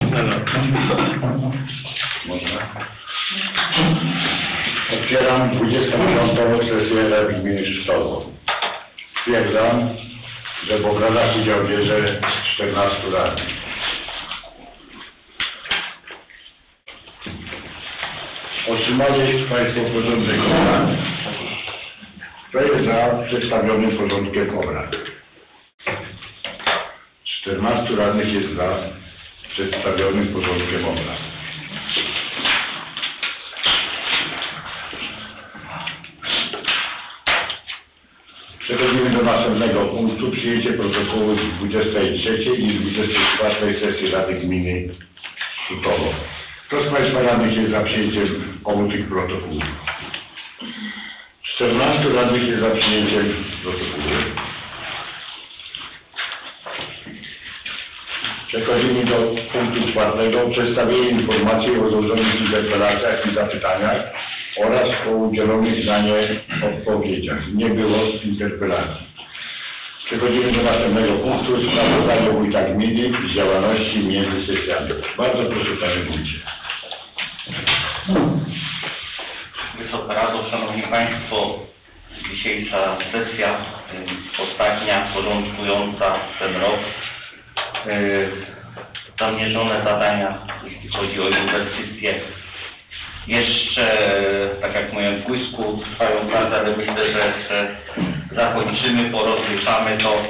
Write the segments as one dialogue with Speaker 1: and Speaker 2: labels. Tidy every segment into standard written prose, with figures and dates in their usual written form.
Speaker 1: Można? Otwieram 25. sesję Rady Gminy Szczytowo. Stwierdzam, że w obradach udział bierze 14 radnych. Otrzymali Państwo porządek obrad. Kto jest za przedstawionym porządkiem obrad? 14 radnych jest za przedstawionym porządkiem obrad. Przechodzimy do następnego punktu. Przyjęcie protokołu z 23 i 24 sesji Rady Gminy Szczytowo. Kto z Państwa radnych jest za przyjęciem obu tych protokołów? 14 radnych jest za przyjęciem protokołu. Przechodzimy do punktu 4. Przedstawienie informacji o złożonych interpelacjach i zapytaniach oraz o udzielonych na nie odpowiedziach. Nie było interpelacji. Przechodzimy do następnego punktu. Sprawozdanie wójta gminy z działalności między sesjami. Bardzo proszę, panie wójcie.
Speaker 2: Wysoka Rado, Szanowni Państwo, dzisiejsza sesja, ostatnia, porządkująca ten rok. Zamierzone zadania, jeśli chodzi o inwestycje, jeszcze, tak jak mówiłem, w błysku trwają prace, ale myślę, że zakończymy, porozliczamy to.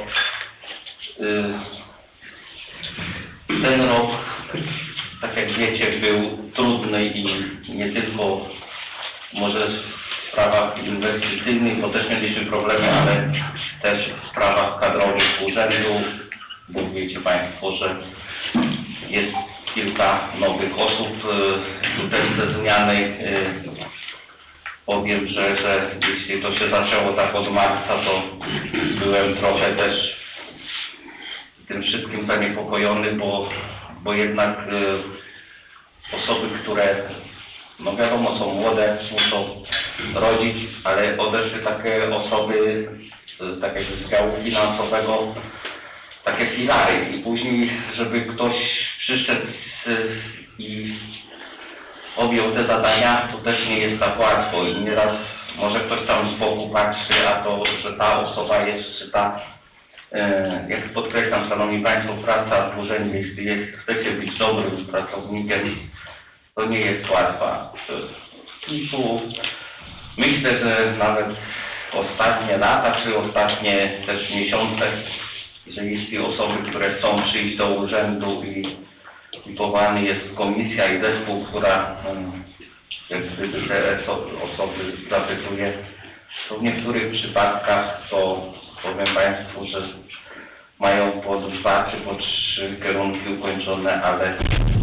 Speaker 2: Ten rok, tak jak wiecie, był trudny i nie tylko może w sprawach inwestycyjnych, bo też mieliśmy problemy, ale też w sprawach kadrowych urzędu, bo wiecie Państwo, że jest kilka nowych osób. Tutaj te zmiany, powiem, że jeśli to się zaczęło tak od marca, to byłem trochę też tym wszystkim zaniepokojony, bo jednak osoby, które, no wiadomo, są młode, muszą rodzić, ale odeszły takie osoby z takiego działu finansowego, takie filary i później, żeby ktoś przyszedł i objął te zadania, to też nie jest tak łatwo i nieraz może ktoś tam z boku patrzy, a to, że ta osoba jest, czy ta, jak podkreślam, Szanowni Państwo, praca w urzędzie, jeśli chcecie być dobrym pracownikiem, to nie jest łatwa. I tu myślę, że nawet ostatnie lata, czy ostatnie też miesiące, że jeśli osoby, które chcą przyjść do urzędu i powołany jest komisja i zespół, która jak gdyby te osoby zapytuje, to w niektórych przypadkach to powiem Państwu, że mają po 2 czy po 3 kierunki ukończone, ale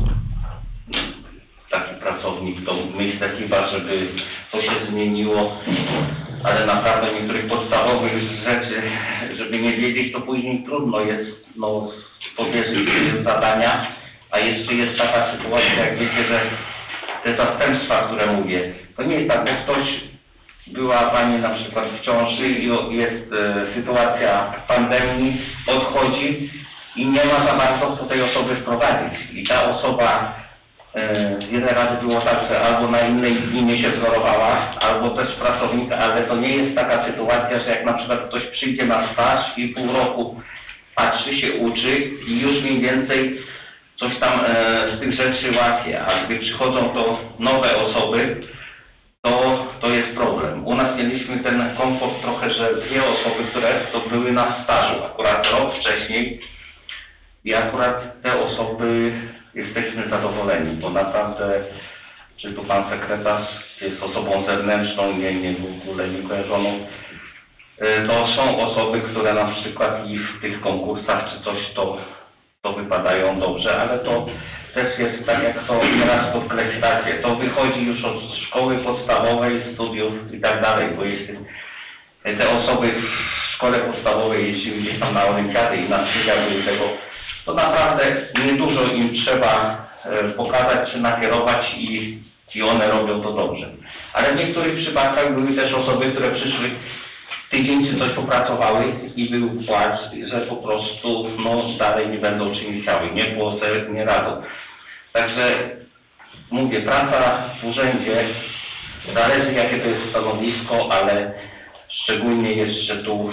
Speaker 2: taki pracownik to myślę chyba, żeby to się zmieniło, ale naprawdę niektórych podstawowych rzeczy, żeby nie wiedzieć, to później trudno jest powierzyć zadania, a jeszcze jest taka sytuacja, jak wiecie, że te zastępstwa, które mówię, to nie jest tak, że ktoś, była Pani na przykład w ciąży i jest sytuacja pandemii, odchodzi i nie ma za bardzo co tej osoby wprowadzić i ta osoba wiele razy było tak, że albo na innej gminie się wzorowała, albo też pracownik, ale to nie jest taka sytuacja, że jak na przykład ktoś przyjdzie na staż i pół roku patrzy, się uczy i już mniej więcej coś tam z tych rzeczy łapie, a gdy przychodzą to nowe osoby, to jest problem. U nas mieliśmy ten komfort trochę, że 2 osoby, które to były na stażu, akurat rok wcześniej i akurat te osoby jesteśmy zadowoleni, bo naprawdę, czy tu Pan Sekretarz jest osobą zewnętrzną, nie w ogóle nie kojarzoną, to są osoby, które na przykład i w tych konkursach czy coś to wypadają dobrze, ale to też jest tak, jak to nieraz podkreślacie, to wychodzi już od szkoły podstawowej, studiów i tak dalej, bo jeśli te osoby w szkole podstawowej jeździły gdzieś tam na olimpiady i na studia były tego, to naprawdę niedużo im trzeba pokazać czy nakierować i one robią to dobrze. Ale w niektórych przypadkach były też osoby, które przyszły tydzień czy coś popracowały i był płacz, że po prostu dalej nie będą czym chciały. Nie było nie rado. Także mówię, praca w urzędzie, zależy jakie to jest stanowisko, ale szczególnie jeszcze tu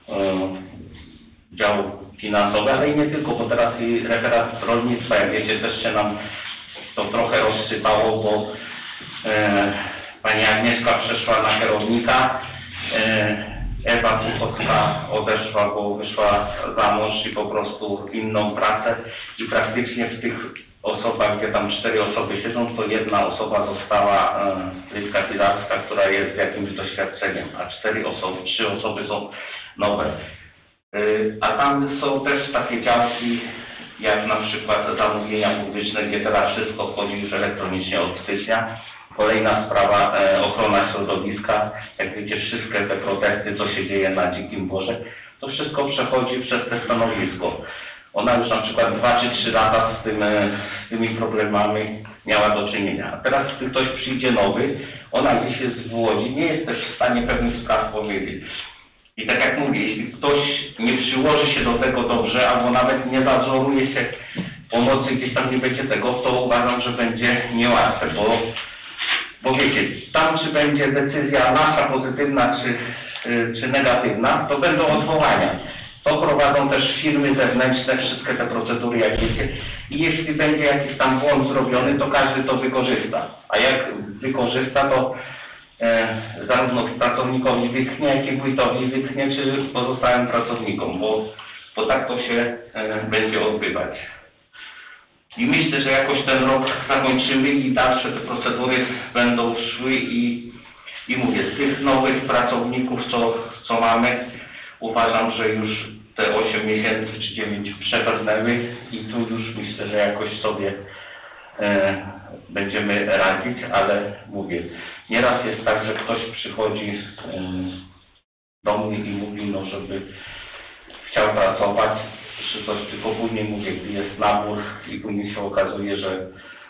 Speaker 2: dział finansowy, ale i nie tylko, bo teraz i referat rolnictwa, jak wiecie, też się nam to trochę rozsypało, bo pani Agnieszka przeszła na kierownika, Ewa Tuchowska odeszła, bo wyszła za mąż i po prostu inną pracę i praktycznie w tych osobach, gdzie tam 4 osoby siedzą, to jedna osoba została Litka Pilarska, która jest z jakimś doświadczeniem, a 3 osoby są nowe. A tam są też takie działki, jak na przykład zamówienia publiczne, gdzie teraz wszystko wchodzi już elektronicznie od stycznia. Kolejna sprawa, ochrona środowiska. Jak wiecie, wszystkie te protesty, co się dzieje na Dzikim Borze, to wszystko przechodzi przez te stanowisko. Ona już na przykład 2 czy 3 lata z tymi problemami miała do czynienia. A teraz, gdy ktoś przyjdzie nowy, ona gdzieś jest w Łodzi, nie jest też w stanie pewnych spraw powiedzieć. I tak jak mówię, jeśli ktoś nie przyłoży się do tego dobrze, albo nawet nie zadzoruje się pomocy, gdzieś tam nie będzie tego, to uważam, że będzie niełatwe, bo wiecie, tam czy będzie decyzja nasza pozytywna, czy negatywna, to będą odwołania. To prowadzą też firmy zewnętrzne, wszystkie te procedury, jak wiecie. I jeśli będzie jakiś tam błąd zrobiony, to każdy to wykorzysta. A jak wykorzysta, to zarówno pracownikowi wytchnie, jak i wójtowi wytchnie, czy pozostałym pracownikom, bo tak to się będzie odbywać. I myślę, że jakoś ten rok zakończymy i dalsze te procedury będą szły i mówię, z tych nowych pracowników, co mamy, uważam, że już te 8 miesięcy czy 9 przebrnęły i tu już myślę, że jakoś sobie będziemy radzić, ale mówię, nieraz jest tak, że ktoś przychodzi do mnie i mówi, no żeby chciał pracować, czy coś, tylko później mówię, gdy jest nabór i później się okazuje, że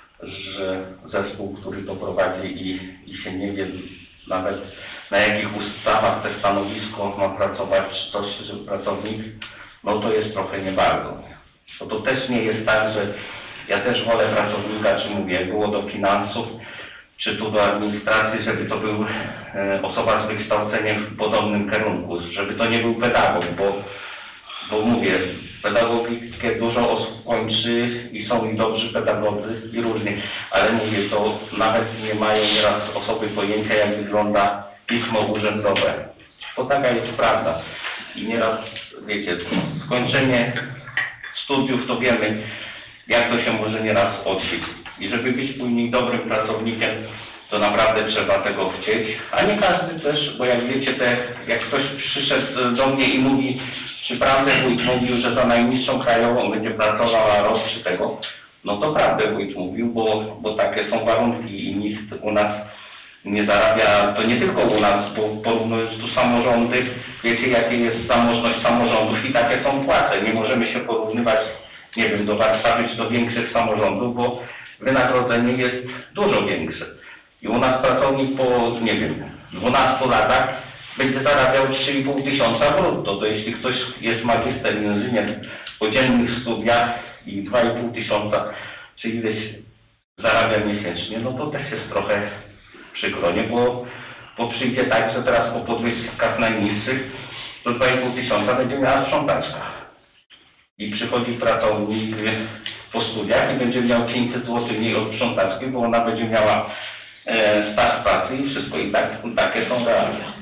Speaker 2: zespół, który to prowadzi i się nie wie nawet na jakich ustawach te stanowisko ma pracować, czy coś, że pracownik, no to jest trochę nie bardzo. Bo to też nie jest tak, że ja też wolę pracownika, czy mówię, było do finansów, czy tu do administracji, żeby to był osoba z wykształceniem w podobnym kierunku, żeby to nie był pedagog, bo mówię, pedagogikę dużo osób kończy i są i dobrzy pedagodzy i różni, ale mówię, to nawet nie mają nieraz osoby pojęcia, jak wygląda pismo urzędowe. To taka jest prawda. I nieraz, wiecie, skończenie studiów, to wiemy, jak to się może nieraz odbyć. I żeby być później dobrym pracownikiem, to naprawdę trzeba tego chcieć. A nie każdy też, bo jak wiecie, jak ktoś przyszedł do mnie i mówi, czy prawdę wójt mówił, że za najniższą krajową będzie pracowała rok czy tego, no to prawdę wójt mówił, bo takie są warunki i nikt u nas nie zarabia, to nie tylko u nas, bo porównując tu samorządy, wiecie jakie jest zamożność samorządów i takie są płace. Nie możemy się porównywać, nie wiem, do Warszawy czy do większych samorządów, bo wynagrodzenie jest dużo większe. I u nas pracownik po, nie wiem, 12 latach będzie zarabiał 3,5 tysiąca brutto. To jeśli ktoś jest magister, inżynier po dziennych studiach i 2,5 tysiąca, czy ileś zarabia miesięcznie, no to też jest trochę przykro, nie? Bo przyjdzie tak, że teraz po podwyżkach najniższych to 2,5 tysiąca będzie miała sprzątaczka. I przychodzi pracownik po studiach i będzie miał 500 zł mniej od sprzątaczki, bo ona będzie miała staż pracy i wszystko. I takie są realia.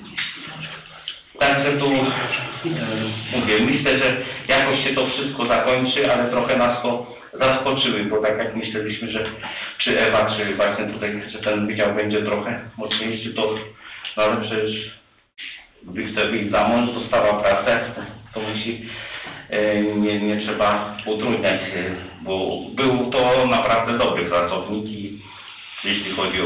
Speaker 2: Także tu mówię, myślę, że jakoś się to wszystko zakończy, ale trochę nas to zaskoczyły, bo tak jak myśleliśmy, że czy Ewa, czy właśnie tutaj, że ten wydział będzie trochę mocniejszy, to no ale przecież gdy chce wyjść za mąż, dostała pracę, to musi, nie trzeba utrudniać, bo był to naprawdę dobry pracownik i jeśli chodzi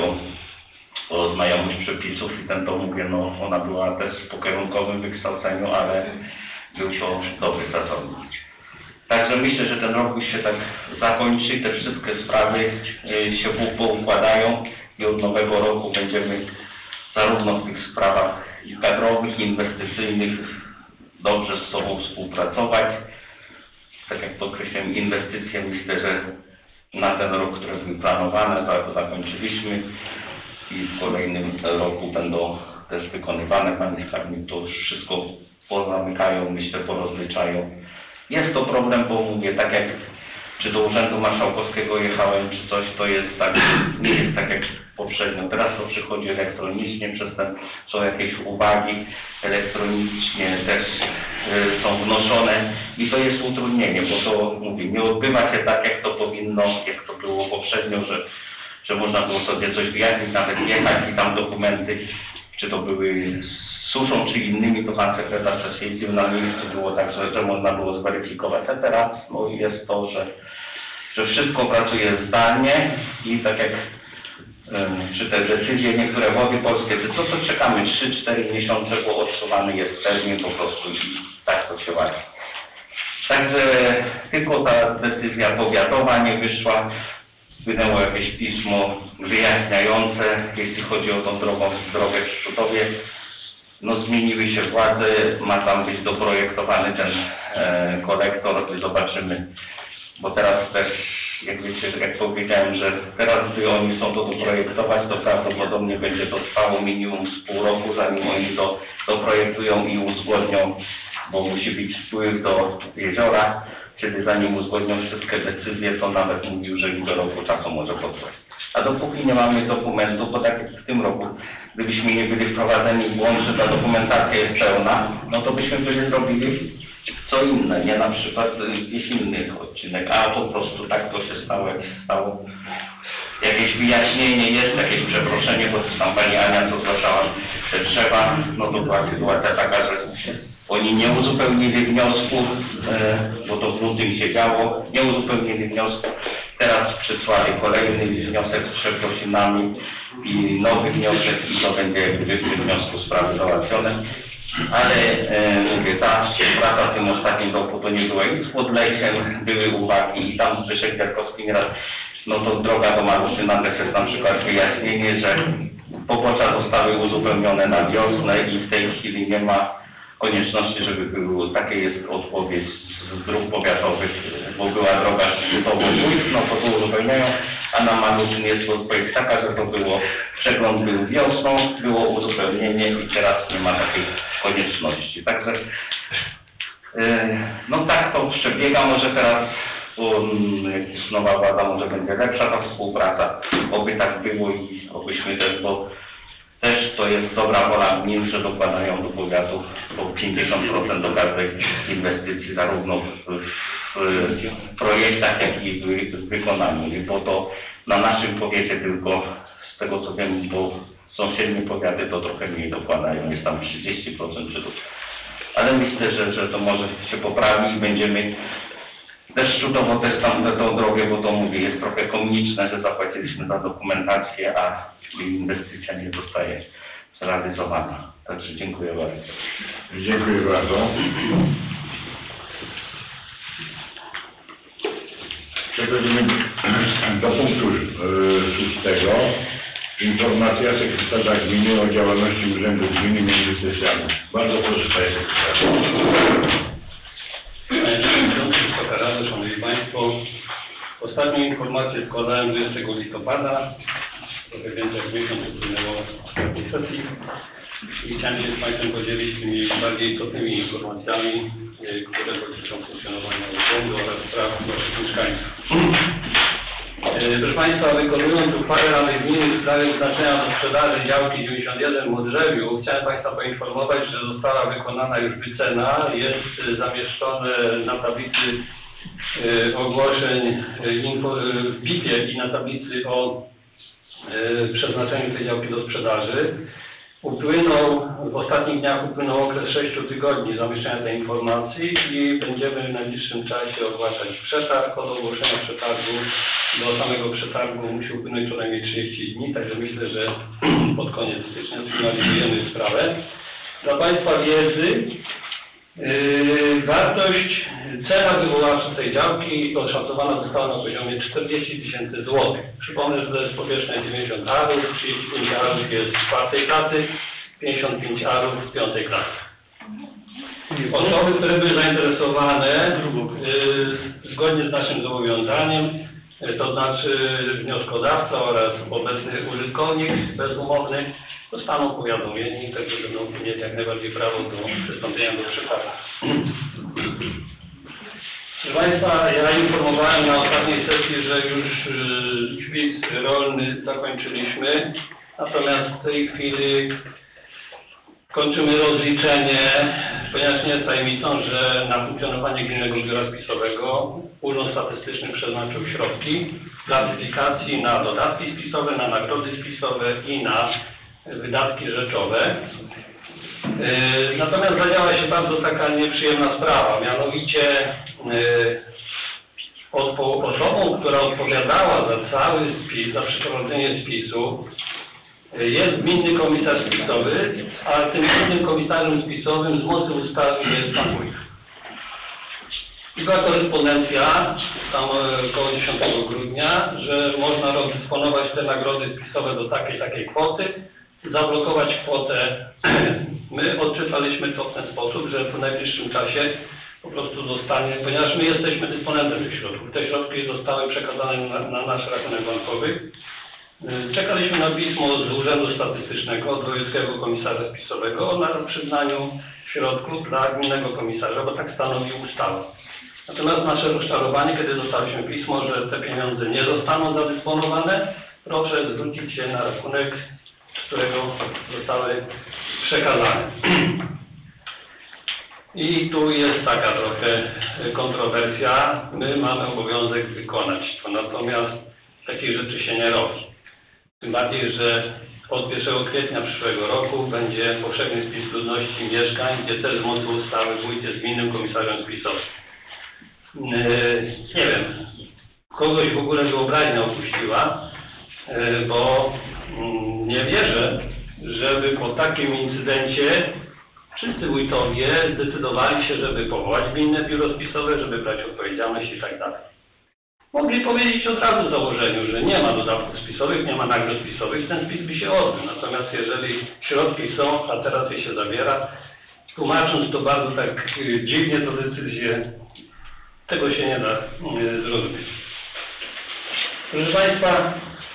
Speaker 2: o znajomość przepisów i ten to mówię, no ona była też po kierunkowym wykształceniu, ale był to dobry pracownik. Także myślę, że ten rok już się tak zakończy i te wszystkie sprawy się poukładają i od nowego roku będziemy zarówno w tych sprawach i kadrowych, i inwestycyjnych dobrze z sobą współpracować. Tak jak to określiłem, inwestycje myślę, że na ten rok, które były planowane, to zakończyliśmy i w kolejnym roku będą też wykonywane. Panie skarbnik to już wszystko pozamykają, myślę, porozliczają. Jest to problem, bo mówię, tak jak czy do Urzędu Marszałkowskiego jechałem, czy coś, to jest tak, nie jest tak jak poprzednio. Teraz to przychodzi elektronicznie, przez ten są jakieś uwagi, elektronicznie też są wnoszone i to jest utrudnienie, bo to mówię, nie odbywa się tak, jak to powinno, jak to było poprzednio, że można było sobie coś wyjaśnić, nawet jechać i tam dokumenty, czy to były suszą, czy innymi, to pan sekretarz jeździł na miejscu, było tak, że można było zweryfikować. A teraz no, jest to, że wszystko pracuje zdalnie i tak jak czy te decyzje, niektóre Wody Polskie, to czekamy 3-4 miesiące, bo odsuwany jest termin po prostu i tak to się ładzi. Także tylko ta decyzja powiatowa nie wyszła, wpłynęło jakieś pismo wyjaśniające, jeśli chodzi o tą drogę w Szczutowie. No zmieniły się władze, ma tam być doprojektowany ten kolektor i zobaczymy, bo teraz też, jak wiecie, jak powiedziałem, że teraz gdy oni chcą to doprojektować, to prawdopodobnie będzie to trwało minimum z pół roku, zanim oni to doprojektują i uzgodnią, bo musi być wpływ do jeziora, czyli zanim uzgodnią wszystkie decyzje, to nawet mówił, że i do roku czasu może potrwać. A dopóki nie mamy dokumentu, bo tak jak w tym roku, gdybyśmy nie byli wprowadzeni w błąd, że ta dokumentacja jest pełna, no to byśmy byli zrobili co inne, nie na przykład jakiś inny odcinek, a po prostu tak to się stało, jak się stało. Jakieś wyjaśnienie jest, jakieś przeproszenie, bo tam pani Ania to zgłaszała te drzewa, no to była sytuacja taka, że oni nie uzupełnili wniosku, bo to w lutym się działo, nie uzupełnili wniosku. Teraz przysłali kolejny wniosek z przeprosinami i nowy wniosek i to będzie jakby w tym wniosku sprawy załatwione. Ale mówię, ta współpraca w tym ostatnim roku to nie była nic z Podlesiem, były uwagi i tam z Zbyszek Jarkowski nieraz, no to droga do Maruszyna też jest na przykład wyjaśnienie, że pobocza zostały uzupełnione na wiosnę i w tej chwili nie ma konieczności, żeby było, takie jest odpowiedź z dróg powiatowych, bo była droga Szczytowo-Wójt, no to to uzupełniają, a na Maluszyn jest odpowiedź taka, że to było, przegląd był wiosną, było uzupełnienie i teraz nie ma takiej konieczności. Także no tak to przebiega, może teraz jak nowa władza, może będzie lepsza ta współpraca, oby tak było i obyśmy też, bo też to jest dobra wola gmin, że dokładają do powiatów po 50% do każdej inwestycji, zarówno w projektach, jak i w wykonaniu. Bo to na naszym powiecie tylko, z tego co wiem, bo sąsiednie powiaty to trochę mniej dokładają, jest tam 30% przychodów. Ale myślę, że to może się poprawi i będziemy też Szczutowo też tam za tą drogę, bo to mówię, jest trochę komiczne, że zapłaciliśmy za dokumentację, a inwestycja nie zostaje zrealizowana. Także dziękuję bardzo.
Speaker 1: Dziękuję bardzo. Przechodzimy do punktu 6. Informacja sekretarza gminy o działalności Urzędu Gminy między sesjami. Bardzo proszę, panie sekretarzu.
Speaker 3: Wysoka Rado, Szanowni Państwo, ostatnią informację składałem 20 listopada, trochę więcej jak miesiąc upłynęło ostatniej sesji i chciałem się z Państwem podzielić tymi bardziej istotnymi informacjami, które dotyczą funkcjonowania urzędu oraz spraw naszych mieszkańców. Proszę Państwa, wykonując uchwałę Rady Gminy w sprawie wyznaczenia do sprzedaży działki 91 w Modrzewiu, chciałem Państwa poinformować, że została wykonana już wycena, jest zamieszczone na tablicy ogłoszeń w BIP-ie i na tablicy o przeznaczeniu tej działki do sprzedaży. W ostatnich dniach upłynął okres 6 tygodni zamieszczenia tej informacji i będziemy w najbliższym czasie ogłaszać przetarg. Od ogłoszenia przetargu do samego przetargu musi upłynąć co najmniej 30 dni, także myślę, że pod koniec stycznia sfinalizujemy sprawę. Dla Państwa wiedzy, cena wywoławcza tej działki oszacowana została na poziomie 40 000 złotych. Przypomnę, że to jest powierzchnia 90 arów, 35 arów jest z 4. klasy, 55 arów z 5. klasy. Osoby, które były zainteresowane, zgodnie z naszym zobowiązaniem, to znaczy wnioskodawca oraz obecny użytkownik bezumowny zostaną powiadomieni, także będą mieć jak najbardziej prawo do przystąpienia do przetargu. Proszę Państwa, ja informowałem na ostatniej sesji, że już wpis rolny zakończyliśmy, natomiast w tej chwili kończymy rozliczenie, ponieważ nie jest tajemnicą, że na funkcjonowanie Gminnego Biura Spisowego Urząd Statystyczny przeznaczył środki klasyfikacji na dodatki spisowe, na nagrody spisowe i na wydatki rzeczowe. Natomiast zadziała się bardzo taka nieprzyjemna sprawa, mianowicie osobą, która odpowiadała za cały spis, za przeprowadzenie spisu, jest gminny komisarz spisowy, a tym gminnym komisarzem spisowym z mocy ustawy jest pan wójt. I była korespondencja tam około 10 grudnia, że można rozdysponować te nagrody spisowe do takiej kwoty, zablokować kwotę. My odczytaliśmy to w ten sposób, że w najbliższym czasie po prostu zostanie, ponieważ my jesteśmy dysponentem tych środków. Te środki zostały przekazane na nasz rachunek bankowy. Czekaliśmy na pismo z Urzędu Statystycznego od Wojewódzkiego Komisarza Spisowego na przyznaniu środków dla gminnego komisarza, bo tak stanowi ustawa. Natomiast nasze rozczarowanie, kiedy dostaliśmy pismo, że te pieniądze nie zostaną zadysponowane, proszę zwrócić się na rachunek, z którego zostały przekazane. I tu jest taka trochę kontrowersja. My mamy obowiązek wykonać to, natomiast takich rzeczy się nie robi. Tym bardziej, że od 1 kwietnia przyszłego roku będzie powszechny spis ludności i mieszkań, gdzie też z mocy ustawy wójt jest gminnym komisarzem spisowym. Nie wiem, kogoś w ogóle wyobraźnia opuściła, bo nie wierzę, żeby po takim incydencie wszyscy wójtowie zdecydowali się, żeby powołać gminne biuro spisowe, żeby brać odpowiedzialność i tak dalej. Mogli powiedzieć od razu w założeniu, że nie ma dodatków spisowych, nie ma nagród spisowych, ten spis by się odbył. Natomiast jeżeli środki są, a teraz je się zabiera, tłumacząc to bardzo tak dziwnie, to decyzję, tego się nie da zrozumieć. Proszę Państwa,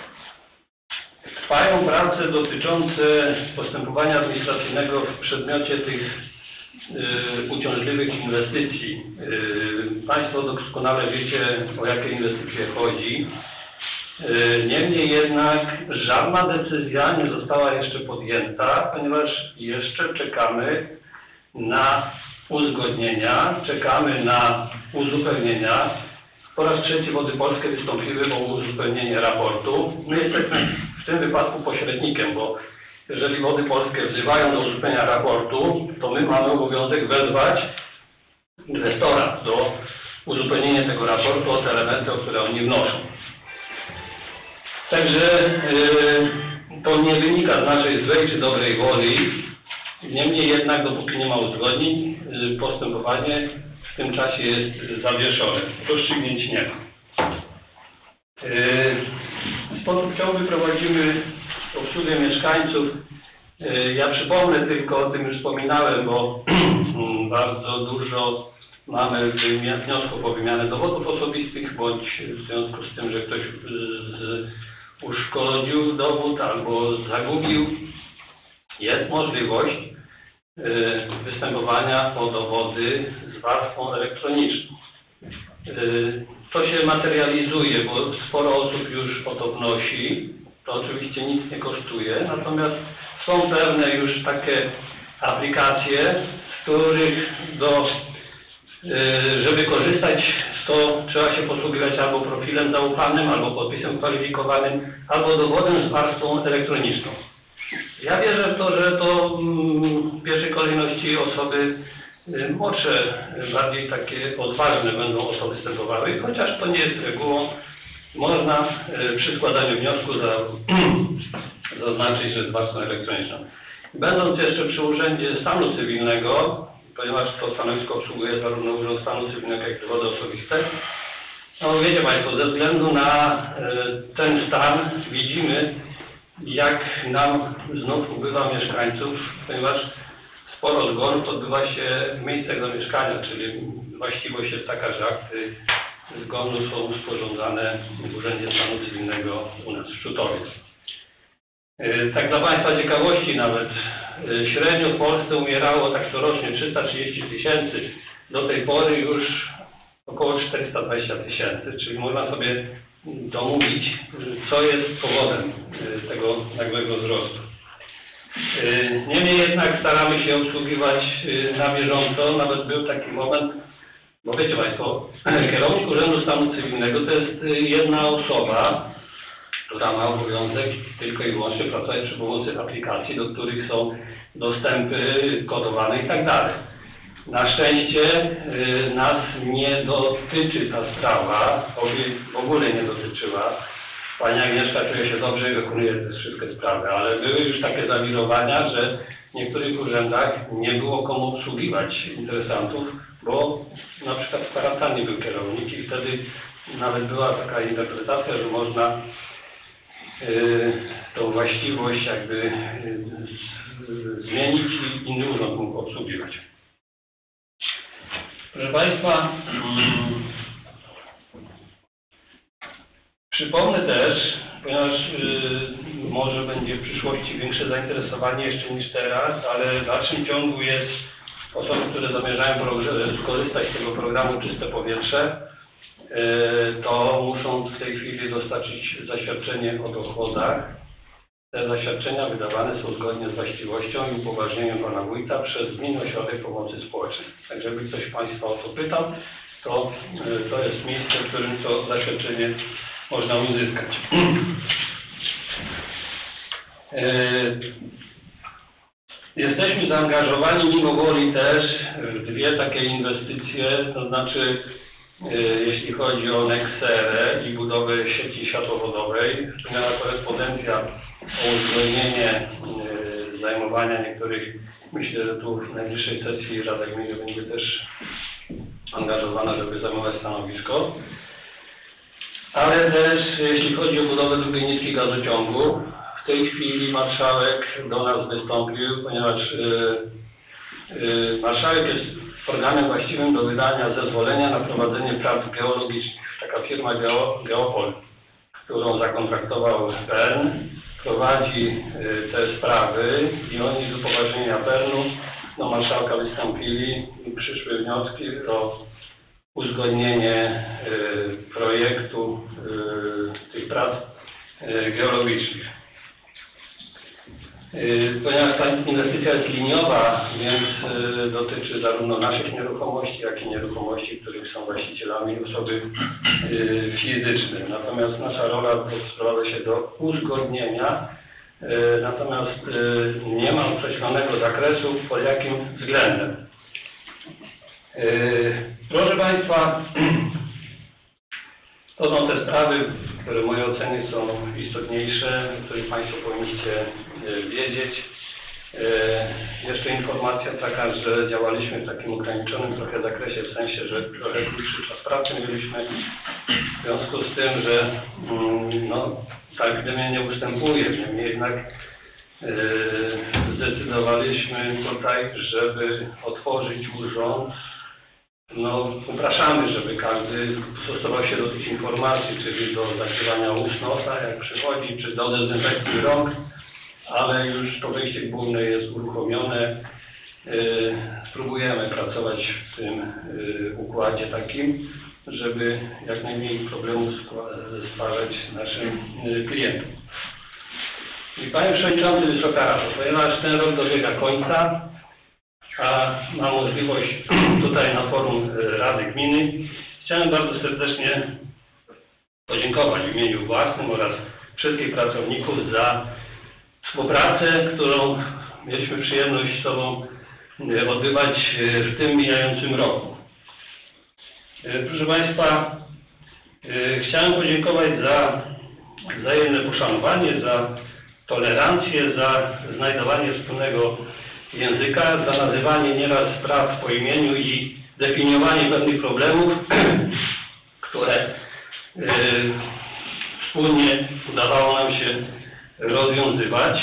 Speaker 3: trwają prace dotyczące postępowania administracyjnego w przedmiocie tych uciążliwych inwestycji. Państwo doskonale wiecie, o jakie inwestycje chodzi. Niemniej jednak żadna decyzja nie została jeszcze podjęta, ponieważ jeszcze czekamy na uzgodnienia, czekamy na uzupełnienia. Po raz trzeci Wody Polskie wystąpiły o uzupełnienie raportu. My jesteśmy w tym wypadku pośrednikiem, bo jeżeli Wody Polskie wzywają do uzupełnienia raportu, to my mamy obowiązek wezwać inwestora do uzupełnienia tego raportu o te elementy, o które oni wnoszą. Także to nie wynika z naszej złej czy dobrej woli. Niemniej jednak, dopóki nie ma uzgodnień, postępowanie w tym czasie jest zawieszone. Rozstrzygnięć nie ma. W sposób chciałby prowadzimy obsługę mieszkańców. Ja przypomnę tylko, o tym już wspominałem, bo bardzo dużo mamy wniosków o wymianę dowodów osobistych, bądź w związku z tym, że ktoś uszkodził dowód albo zagubił. Jest możliwość występowania o dowody z warstwą elektroniczną. To się materializuje, bo sporo osób już o to wnosi. To oczywiście nic nie kosztuje, natomiast są pewne już takie aplikacje, z których żeby korzystać z to trzeba się posługiwać albo profilem zaufanym, albo podpisem kwalifikowanym, albo dowodem z warstwą elektroniczną. Ja wierzę w to, że to w pierwszej kolejności osoby młodsze, bardziej takie odważne będą o to występowały, chociaż to nie jest regułą. Można przy składaniu wniosku zaznaczyć, że jest warstwą elektroniczną. Będąc jeszcze przy Urzędzie Stanu Cywilnego, ponieważ to stanowisko obsługuje zarówno Urząd Stanu Cywilnego, jak i dowody osobiste, no wiecie Państwo, ze względu na ten stan widzimy, jak nam znów ubywa mieszkańców, ponieważ sporo zgonów odbywa się w miejscach zamieszkania, czyli właściwość jest taka, że akty zgonu są sporządzane w Urzędzie Stanu Cywilnego u nas w Szutowie. Tak dla Państwa ciekawości nawet, średnio w Polsce umierało tak corocznie 330 000, do tej pory już około 420 000, czyli można sobie domówić, co jest powodem tego nagłego wzrostu. Niemniej jednak staramy się obsługiwać na bieżąco. Nawet był taki moment, bo wiecie Państwo, kierownik Urzędu Stanu Cywilnego to jest jedna osoba, która ma obowiązek tylko i wyłącznie pracować przy pomocy aplikacji, do których są dostępy kodowane i tak dalej. Na szczęście nas nie dotyczy ta sprawa, w ogóle nie dotyczyła. Pani Agnieszka czuje się dobrze i wykonuje te wszystkie sprawy, ale były już takie zawirowania, że w niektórych urzędach nie było komu obsługiwać interesantów, bo na przykład w kwarantannie był kierownik i wtedy nawet była taka interpretacja, że można tą właściwość jakby zmienić i inny urząd mógł obsługiwać. Proszę Państwa, przypomnę też, ponieważ może będzie w przyszłości większe zainteresowanie jeszcze niż teraz, ale w dalszym ciągu jest osoby, które zamierzają skorzystać z tego programu Czyste Powietrze, to muszą w tej chwili dostarczyć zaświadczenie o dochodach. Te zaświadczenia wydawane są zgodnie z właściwością i upoważnieniem Pana Wójta przez Gminny Ośrodek Pomocy Społecznej. Tak, żeby ktoś Państwa o to pytał, to jest miejsce, w którym to zaświadczenie można uzyskać. Jesteśmy zaangażowani mimo woli też w dwie takie inwestycje, to znaczy jeśli chodzi o Nexerę i budowę sieci światłowodowej, miała korespondencja o uzgodnienie zajmowania niektórych, myślę, że tu w najbliższej sesji Rada Gminy będzie też angażowana, żeby zajmować stanowisko. Ale też jeśli chodzi o budowę drugiej nitki gazociągu, w tej chwili marszałek do nas wystąpił, ponieważ marszałek jest organem właściwym do wydania zezwolenia na prowadzenie prac geologicznych. Taka firma Geopol, którą zakontraktował PERN, prowadzi te sprawy i oni z upoważnienia PERN-u do marszałka wystąpili i przyszły wnioski o uzgodnienie projektu tych prac geologicznych. Ponieważ ta inwestycja jest liniowa, więc dotyczy zarówno naszych nieruchomości, jak i nieruchomości, których są właścicielami osoby fizyczne. Natomiast nasza rola sprowadza się do uzgodnienia, natomiast nie ma określonego zakresu, pod jakim względem. Proszę Państwa, to są te sprawy, które w mojej ocenie są istotniejsze, o których Państwo powinniście wiedzieć. Jeszcze informacja taka, że działaliśmy w takim ograniczonym trochę zakresie, w sensie, że trochę dłuższy czas pracy mieliśmy, w związku z tym, że no, tak gdyby nie ustępuje, niemniej jednak zdecydowaliśmy tutaj, żeby otworzyć urząd. No, upraszamy, żeby każdy stosował się do tych informacji, czyli do zakrywania ust, nosa, jak przychodzi, czy do dezynfekcji rąk, ale już to wejście główne jest uruchomione. Spróbujemy pracować w tym układzie takim, żeby jak najmniej problemów stwarzać naszym klientom. I Panie Przewodniczący, Wysoka Rado, ponieważ ten rok dobiega końca, a mam możliwość tutaj na forum Rady Gminy, chciałem bardzo serdecznie podziękować w imieniu własnym oraz wszystkich pracowników za współpracę, którą mieliśmy przyjemność z Tobą odbywać w tym mijającym roku. Proszę Państwa, chciałem podziękować za wzajemne poszanowanie, za tolerancję, za znajdowanie wspólnego języka, za nazywanie nieraz spraw po imieniu i definiowanie pewnych problemów, które wspólnie udawało nam się rozwiązywać.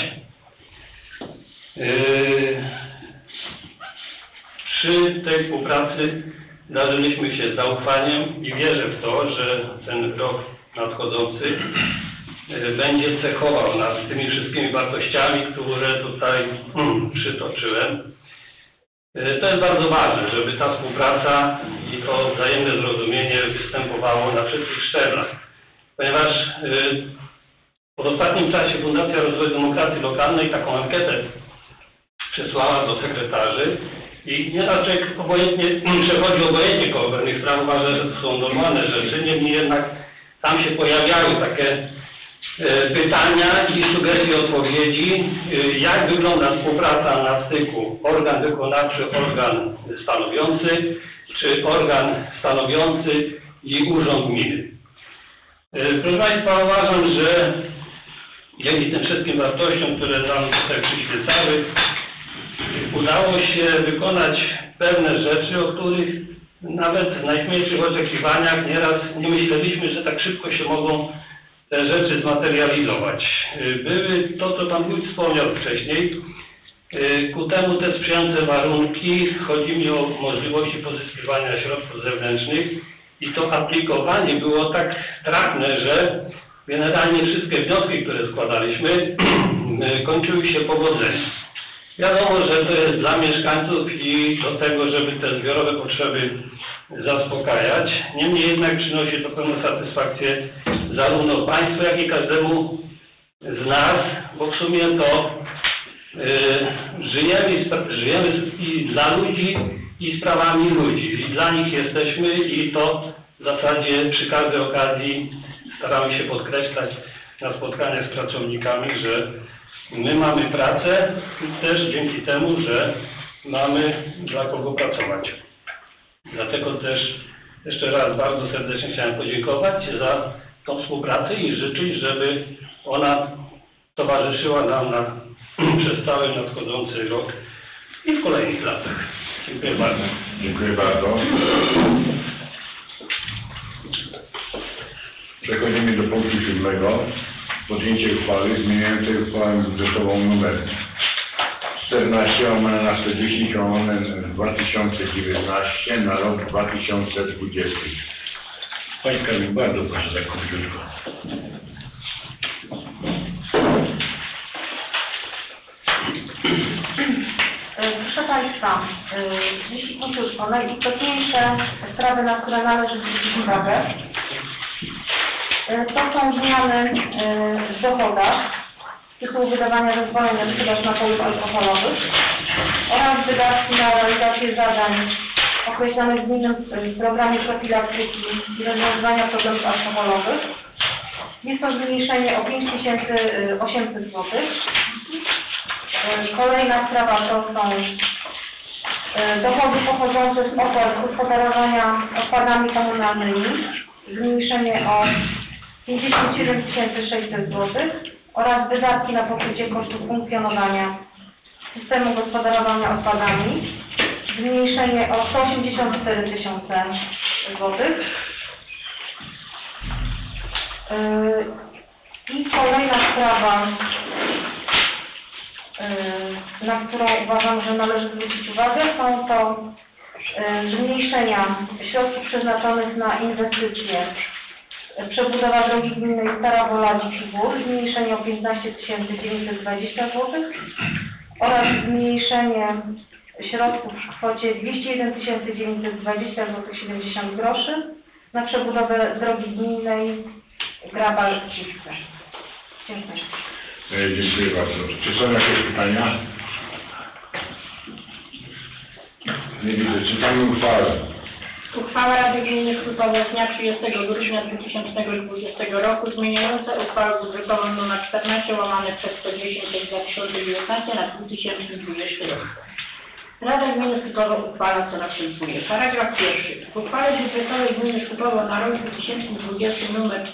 Speaker 3: Przy tej współpracy darzyliśmy się zaufaniem i wierzę w to, że ten rok nadchodzący będzie cechował nas tymi wszystkimi wartościami, które tutaj przytoczyłem. To jest bardzo ważne, żeby ta współpraca i to wzajemne zrozumienie występowało na wszystkich szczeblach, ponieważ w ostatnim czasie Fundacja Rozwoju Demokracji Lokalnej taką ankietę przesłała do sekretarzy i nieraz obojętnie przechodzi obojętnie koło pewnych spraw, uważa, że to są normalne rzeczy, niemniej jednak tam się pojawiały takie pytania i sugestie odpowiedzi, jak wygląda współpraca na styku organ wykonawczy, organ stanowiący, czy organ stanowiący i urząd gminy. Proszę Państwa, uważam, że dzięki tym wszystkim wartościom, które nam tutaj przyświecały, udało się wykonać pewne rzeczy, o których nawet w najśmielszych oczekiwaniach nieraz nie myśleliśmy, że tak szybko się mogą te rzeczy zmaterializować. Były to, co Pan Wójt wspomniał wcześniej, ku temu te sprzyjające warunki, chodzi mi o możliwości pozyskiwania środków zewnętrznych i to aplikowanie było tak trafne, że generalnie wszystkie wnioski, które składaliśmy, kończyły się powodzeniem. Wiadomo, że to jest dla mieszkańców i do tego, żeby te zbiorowe potrzeby zaspokajać. Niemniej jednak przynosi to pewną satysfakcję zarówno Państwu, jak i każdemu z nas, bo w sumie to żyjemy i dla ludzi, i sprawami ludzi. I dla nich jesteśmy i to w zasadzie przy każdej okazji staramy się podkreślać na spotkaniach z pracownikami, że my mamy pracę też dzięki temu, że mamy dla kogo pracować. Dlatego też jeszcze raz bardzo serdecznie chciałem podziękować za tą współpracę i życzyć, żeby ona towarzyszyła nam przez cały nadchodzący rok i w kolejnych latach. Dziękuję bardzo.
Speaker 1: Dziękuję bardzo. Przechodzimy do punktu 7. Podjęcie uchwały zmieniającej uchwałę budżetową nr 14/40/2019 na rok 2020. Panie Kamil, bardzo proszę za króciutko.
Speaker 4: Proszę Państwa, jeśli chodzi o najistotniejsze sprawy, na które należy zwrócić uwagę, to są zmiany w dochodach z tytułu wydawania zezwoleń na sprzedaż napojów alkoholowych oraz wydatki na realizację zadań określonych w gminnym programie profilaktyki i rozwiązywania problemów alkoholowych. Jest to zmniejszenie o 5800 zł. Kolejna sprawa to są dochody pochodzące z opłat gospodarowania odpadami komunalnymi. Zmniejszenie o 57 600 zł oraz wydatki na pokrycie kosztów funkcjonowania systemu gospodarowania odpadami. Zmniejszenie o 184 000 zł. I kolejna sprawa, na którą uważam, że należy zwrócić uwagę, są to zmniejszenia środków przeznaczonych na inwestycje. Przebudowa drogi gminnej Stara Wola Dziki-Gór, zmniejszenie o 15 920 zł oraz zmniejszenie środków w kwocie 201 920 zł 70 groszy na przebudowę drogi gminnej Grabal-Kiwce. Dziękuję.
Speaker 1: Dziękuję bardzo. Czy są jakieś pytania? Nie widzę. Czytamy uchwałę.
Speaker 5: Uchwała Rady Gminy Chrupowo z dnia 30 grudnia 2020 roku zmieniająca uchwałę budżetową nr 14/110/2019 na 2020 rok. Rada Gminy Chrupowo uchwala, co następuje. Paragraf 1. W uchwale budżetowej Gminy Chrupowo na rok 2020 nr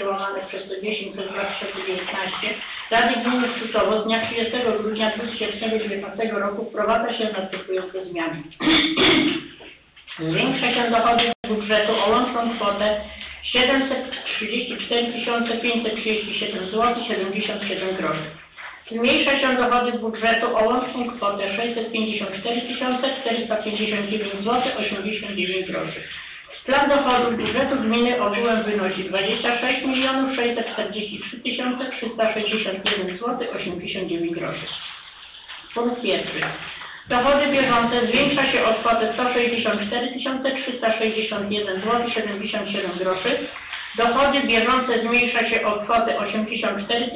Speaker 5: 14/110/2019 Rady Gminy Chrupowo z dnia 30 grudnia 2019 roku wprowadza się następujące zmiany. Zwiększa się dochody z budżetu o łączną kwotę 734 537 zł 77 groszy. Zmniejsza się dochody budżetu o łączną kwotę 654 459 zł 89 groszy. Plan dochodów budżetu gminy ogółem wynosi 26 643 361 zł 89 groszy. Punkt pierwszy. Dochody bieżące zwiększa się o kwotę 164 361 zł 77 groszy. Dochody bieżące zmniejsza się o kwotę 84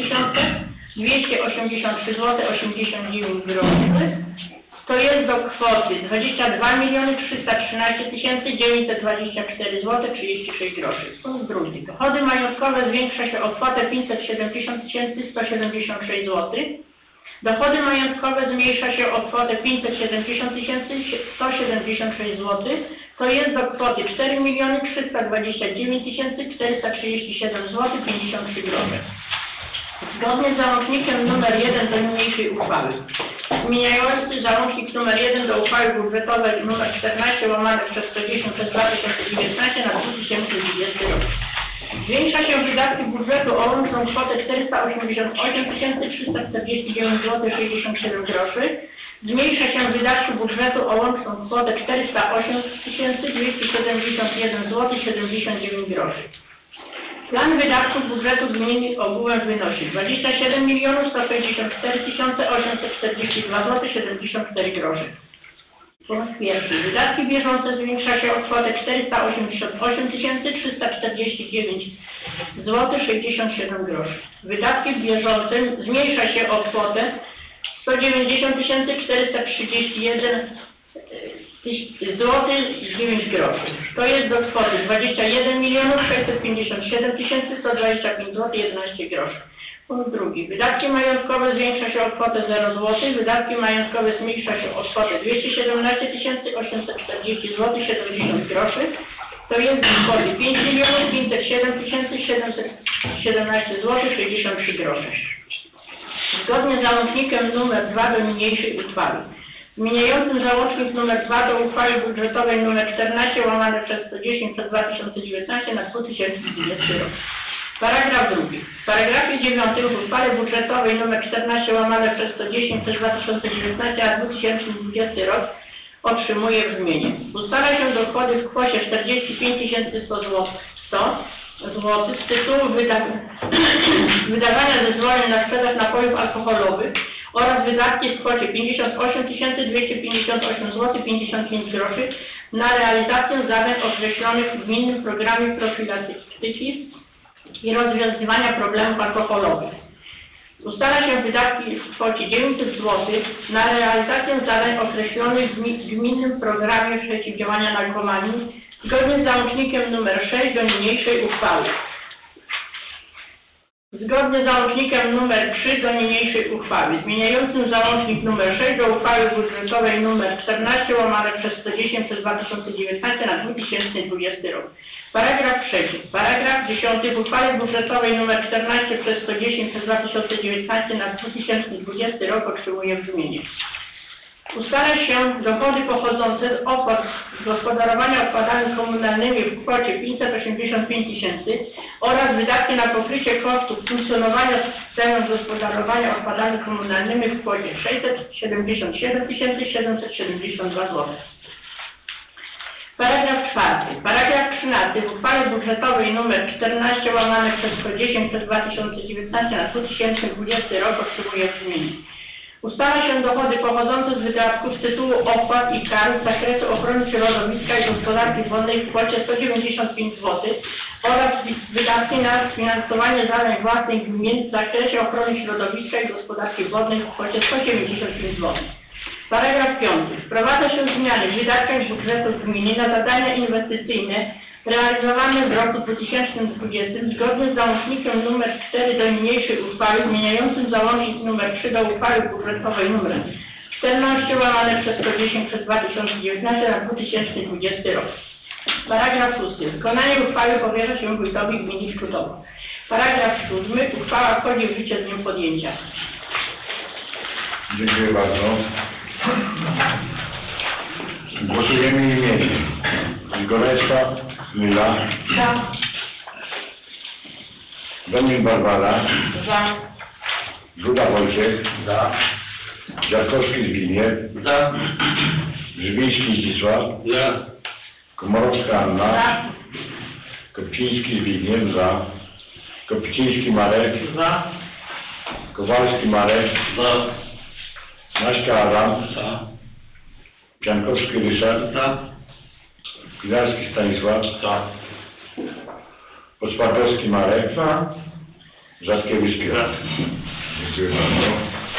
Speaker 5: 283 zł 89 groszy. To jest do kwoty 22 313 924 zł 36 groszy. Punkt drugi. Dochody majątkowe zwiększa się o kwotę 570 176 zł. Dochody majątkowe zmniejsza się o kwotę 570 176 zł. To jest do kwoty 4 329 437 zł 53 grosze. Zgodnie z załącznikiem nr 1 do niniejszej uchwały, zmieniający załącznik nr 1 do uchwały budżetowej nr 14 łamane przez 110 przez 2019 na 2020 rok. Zwiększa się wydatki budżetu o łączną kwotę 488 349 zł 67 groszy. Zmniejsza się wydatki budżetu o łączną kwotę 408 271 zł 79 groszy. Plan wydatków budżetu gminy ogółem wynosi 27 164 842 zł 74 groszy. Punkt pierwszy. Wydatki bieżące zwiększa się o kwotę 488 349 zł 67 groszy. Wydatki bieżące zmniejsza się o kwotę 190 431 zł 9 groszy. To jest do kwoty 21 657 125 zł 11 groszy. Punkt drugi. Wydatki majątkowe zwiększa się o kwotę 0 zł. Wydatki majątkowe zmniejsza się o kwotę 217 840 zł 70 groszy. To jest do kwoty 5 507 717 zł 63 groszy. Zgodnie z załącznikiem nr 2 do niniejszej uchwały, zmieniającym załącznik nr 2 do uchwały budżetowej nr 14 łamane przez 110 przez 2019 na 2020 rok. Paragraf drugi. W paragrafie 9 w uchwale budżetowej nr 14 łamane przez 110 przez 2019 na 2020 rok otrzymuje brzmienie. Ustala się dochody w kwocie 45 100 zł z tytułu wydawania zezwoleń na sprzedaż napojów alkoholowych oraz wydatki w kwocie 58 258 zł 55 groszy na realizację zadań określonych w gminnym programie profilaktyki i rozwiązywania problemów alkoholowych. Ustala się wydatki w kwocie 900 zł na realizację zadań określonych w gminnym programie przeciwdziałania narkomanii zgodnie z załącznikiem nr 6 do niniejszej uchwały. Zgodnie z załącznikiem nr 3 do niniejszej uchwały, zmieniającym załącznik nr 6 do uchwały budżetowej nr 14 łamane przez 110 przez 2019 na 2020 rok. Paragraf 3. Paragraf 10 w uchwale budżetowej nr 14 przez 110 przez 2019 na 2020 rok otrzymuje brzmienie. Ustala się dochody pochodzące z opłat gospodarowania odpadami komunalnymi w kwocie 585 000 oraz wydatki na pokrycie kosztów funkcjonowania systemu gospodarowania odpadami komunalnymi w kwocie 677 772 zł. Paragraf 4. Paragraf 13 w uchwale budżetowej nr 14 łamane przez 110 przez 2019 na 2020 rok otrzymuje brzmienie. Ustala się dochody pochodzące z wydatków z tytułu opłat i kar z zakresu ochrony środowiska i gospodarki wodnej w kwocie 195 zł oraz wydatki na finansowanie zadań własnych gmin w zakresie ochrony środowiska i gospodarki wodnej w kwocie 195 zł. Paragraf 5. Wprowadza się zmiany w wydatkach budżetu gminy na zadania inwestycyjne realizowane w roku 2020 zgodnie z załącznikiem nr 4 do niniejszej uchwały zmieniającym załącznik nr 3 do uchwały budżetowej nr 14 łamane przez 110 przez 2019 na 2020 rok. Paragraf 6. Wykonanie uchwały powierza się wójtowi gminy Szkutowo. Paragraf 7. Uchwała wchodzi w życie z dniem podjęcia.
Speaker 1: Dziękuję bardzo. Głosujemy imiennie. Zgoreczka, Mila.
Speaker 4: Za.
Speaker 1: Domin Barbara.
Speaker 4: Za.
Speaker 1: Duda Wojciech,
Speaker 3: Za.
Speaker 1: Dziadkowski Zbigniew,
Speaker 3: Za.
Speaker 1: Żywiński Zdzisław,
Speaker 3: Za.
Speaker 1: Komorowska Anna,
Speaker 5: Za.
Speaker 1: Kopciński Zbigniew, za. Kopciński Marek,
Speaker 3: Za.
Speaker 1: Kowalski Marek,
Speaker 3: Za.
Speaker 1: Naśka Adam,
Speaker 3: Za.
Speaker 1: Piankowski Ryszard,
Speaker 3: Za.
Speaker 1: Pilarski Stanisław,
Speaker 3: Za.
Speaker 1: Pospartowski Marek,
Speaker 3: Za.
Speaker 1: Rzadkiewicz Piotr. Dziękuję bardzo.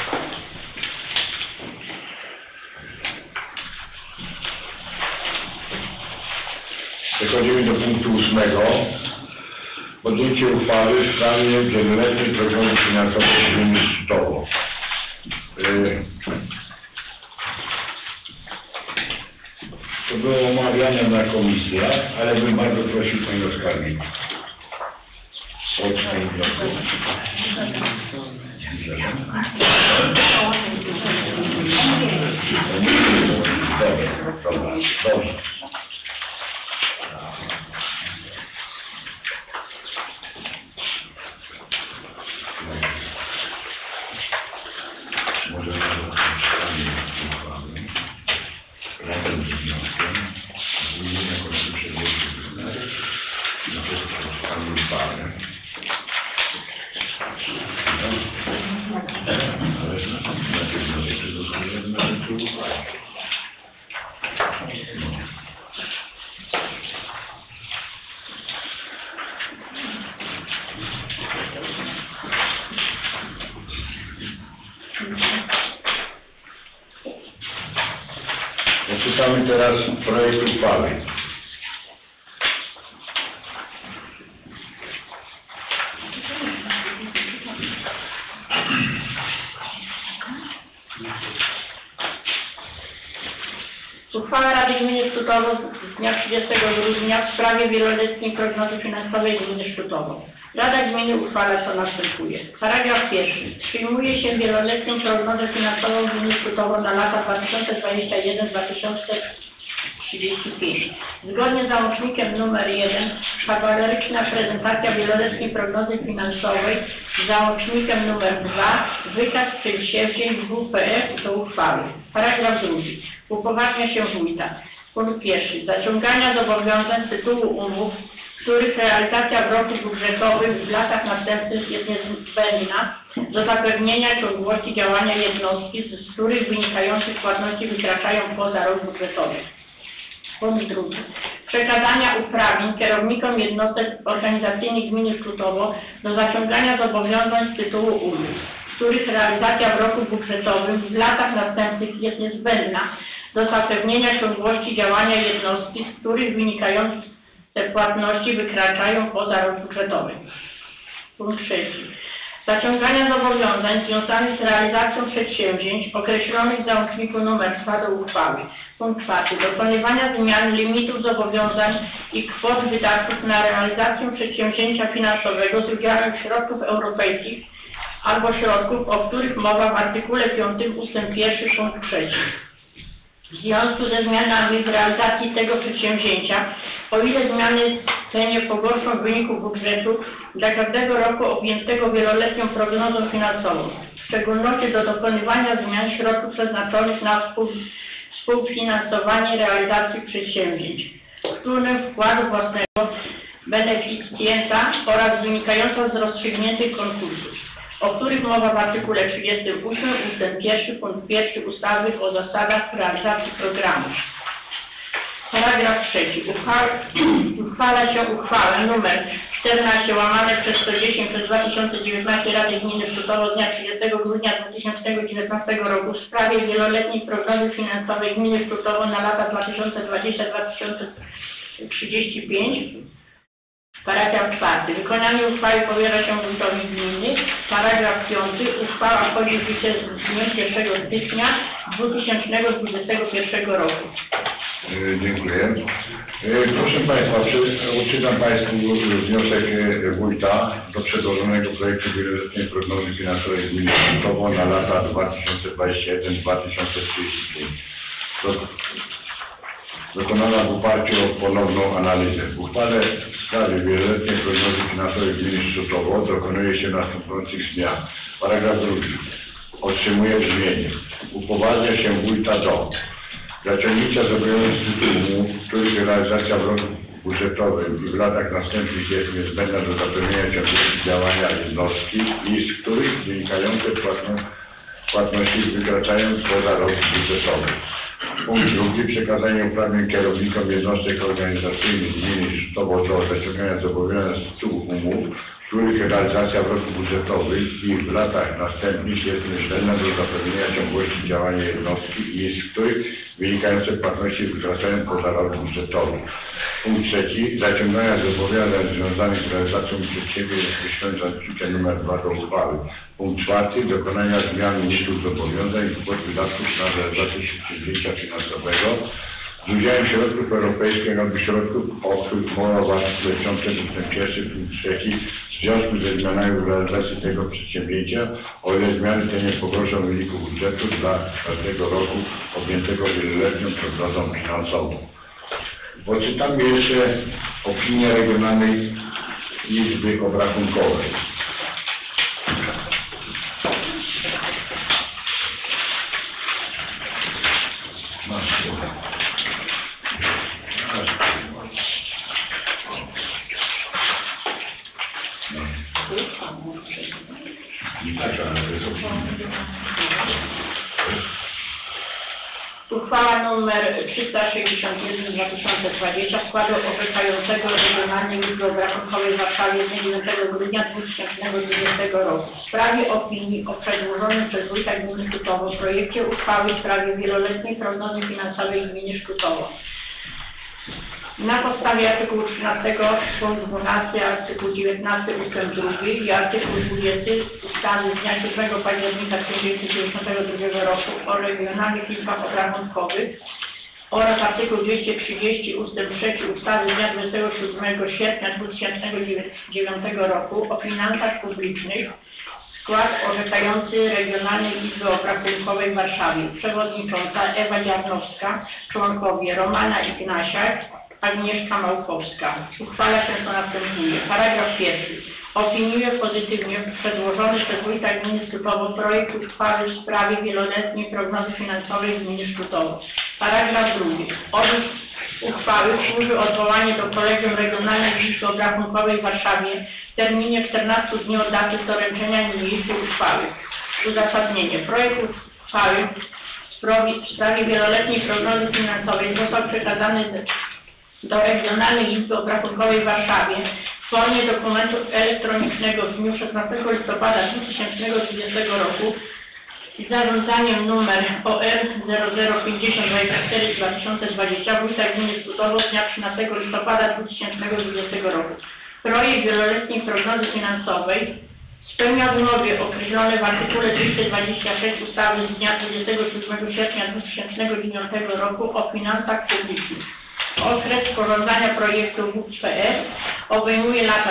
Speaker 1: Przechodzimy do punktu 8. Podjęcie uchwały w sprawie wieloletniej programu finansowego gminy Szczytowo. To było omawiane na komisjach, ale bym bardzo prosił Panią Skarbnik o odczytanie wniosku. Dobrze. Może przeczytanie uchwały razem z wnioskiem. Ogólnie jako przedłożyć na przeczytanie uchwały. Ale najpierw wniosek przedłożony na tę uchwałę. Czytamy teraz projekt uchwały.
Speaker 5: Uchwała Rady Gminy Szczytowo z dnia 30 grudnia w sprawie wieloletniej prognozy finansowej Gminy Szczytowo. Rada Gminy uchwala co następuje. Paragraf pierwszy. Przyjmuje się wieloletnią prognozę finansową Gminy Szczytowo na lata 2021-2035. Zgodnie z załącznikiem nr 1 kawaleryczna prezentacja wieloletniej prognozy finansowej z załącznikiem nr 2 wykaz przedsięwzięć WPF do uchwały. Paragraf drugi. Upoważnia się wójta. Punkt pierwszy. Zaciągania zobowiązań z tytułu umów, których realizacja w roku budżetowym w latach następnych jest niezbędna do zapewnienia ciągłości działania jednostki, z których wynikających płatności wykraczają poza rok budżetowy. Punkt drugi. Przekazania uprawnień kierownikom jednostek organizacyjnych gminy Szczytowo do zaciągania zobowiązań z tytułu umów, których realizacja w roku budżetowym w latach następnych jest niezbędna do zapewnienia ciągłości działania jednostki, z których wynikające płatności wykraczają poza rok budżetowy. Punkt trzeci. Zaciągania zobowiązań związanych z realizacją przedsięwzięć określonych w załączniku nr 2 do uchwały. Punkt czwarty. Dokonywania zmian limitów zobowiązań i kwot wydatków na realizację przedsięwzięcia finansowego z udziałem środków europejskich albo środków, o których mowa w artykule 5 ust. 1 punkt 3. W związku ze zmianami w realizacji tego przedsięwzięcia, o ile zmiany te nie pogorszą wyniku budżetu dla każdego roku objętego wieloletnią prognozą finansową, w szczególności do dokonywania zmian środków przeznaczonych na współfinansowanie realizacji przedsięwzięć, w którym wkładu własnego beneficjenta oraz wynikająca z rozstrzygniętych konkursów, o których mowa w artykule 38 ust. 1 punkt 1 ustawy o zasadach realizacji programu. Paragraf 3. Uchwala się uchwałę nr 14 łamane przez 110 przez 2019 Rady Gminy Szczytowo z dnia 30 grudnia 2019 roku w sprawie wieloletniej prognozy finansowej Gminy Szczytowo na lata 2020-2035. Paragraf 4. Wykonanie uchwały powierza się wójtowi gminy. Paragraf 5. Uchwała wchodzi w życie z dniem 1 stycznia 2021 roku.
Speaker 1: Dziękuję. Proszę Państwa, odczytam Państwu wniosek wójta do przedłożonego projektu wieloletniej prognozy finansowej gminy Szczytowo na lata 2021-2035. Dokonana w oparciu o ponowną analizę. W uchwale w sprawie wieloletniej prognozy finansowej gminy Szczytowo dokonuje się następujących zmian. Paragraf 2 otrzymuje brzmienie. Upoważnia się wójta do zaciągnięcia zobowiązań z tytułu, których realizacja w roku budżetowym i w latach następnych jest niezbędna do zapewnienia ciągłości działania jednostki i z których wynikające płatności wykraczają poza rok budżetowy. Punkt 2. Przekazanie uprawnień kierownikom jednostek organizacyjnych gminy Rzeszowo do zaciągania zobowiązań z tytułu umów, których realizacja w roku budżetowym i w latach następnych jest niezbędna do zapewnienia ciągłości działania jednostki i z których wynikające płatności wykraczają poza rok budżetowy. Punkt 3. Zaciągania zobowiązań związanych z realizacją przedsięwzięć określonych w artykule nr 2 do uchwały. Punkt 4. Dokonania zmian limitu zobowiązań i kwot wydatków na realizację przedsięwzięcia finansowego z udziałem środków europejskich albo środków, o których mowa w artykule 5 ust. 1 punkt 3 w związku ze zmianami w realizacji tego przedsięwzięcia, o ile zmiany te nie pogorszą wyniku budżetu dla każdego roku objętego wieloletnią prognozą finansową. Poczytamy jeszcze opinię Regionalnej Izby Obrachunkowej.
Speaker 5: Uchwała nr 361 z 2020 składu orzekającego Regionalnej Izby Obrachunkowej w Warszawie z dnia 9 grudnia 2020 roku w sprawie opinii o przedłożonym przez wójta gminy Sztutowo projekcie uchwały w sprawie wieloletniej prognozy finansowej gminy Sztutowo. Na podstawie artykułu 13 punkt 12, artykuł 19 ust. 2 i artykuł 20 ustawy z dnia 7 października 1992 roku o regionalnych izbach obrachunkowych oraz artykuł 230 ust. 3 ustawy z dnia 27 sierpnia 2009 roku o finansach publicznych skład orzekający Regionalnej Izby Obrachunkowej w Warszawie. Przewodnicząca Ewa Dziarnowska, członkowie Romana Ignasiak, Agnieszka Małkowska. Uchwala się co następuje. Paragraf 1. Opiniuje pozytywnie przedłożony przez wójta gminy Sztutowo projekt uchwały w sprawie wieloletniej prognozy finansowej gminy Sztutowo. Paragraf 2. Opis uchwały służy odwołanie do Kolegium Regionalnej Izby Obrachunkowej w Warszawie w terminie 14 dni od daty doręczenia niniejszej uchwały. Uzasadnienie. Projekt uchwały w sprawie wieloletniej prognozy finansowej został przekazany do Regionalnej Izby Obrachunkowej w Warszawie w formie dokumentu elektronicznego w dniu 16 listopada 2020 roku z zarządzaniem numer OR 005024 2020 wójta gminy Sztutowo z dnia 13 listopada 2020 roku. Projekt wieloletniej prognozy finansowej spełnia wymogi określone w artykule 226 ustawy z dnia 27 sierpnia 2009 roku o finansach publicznych. Okres sporządzania projektu WPF obejmuje lata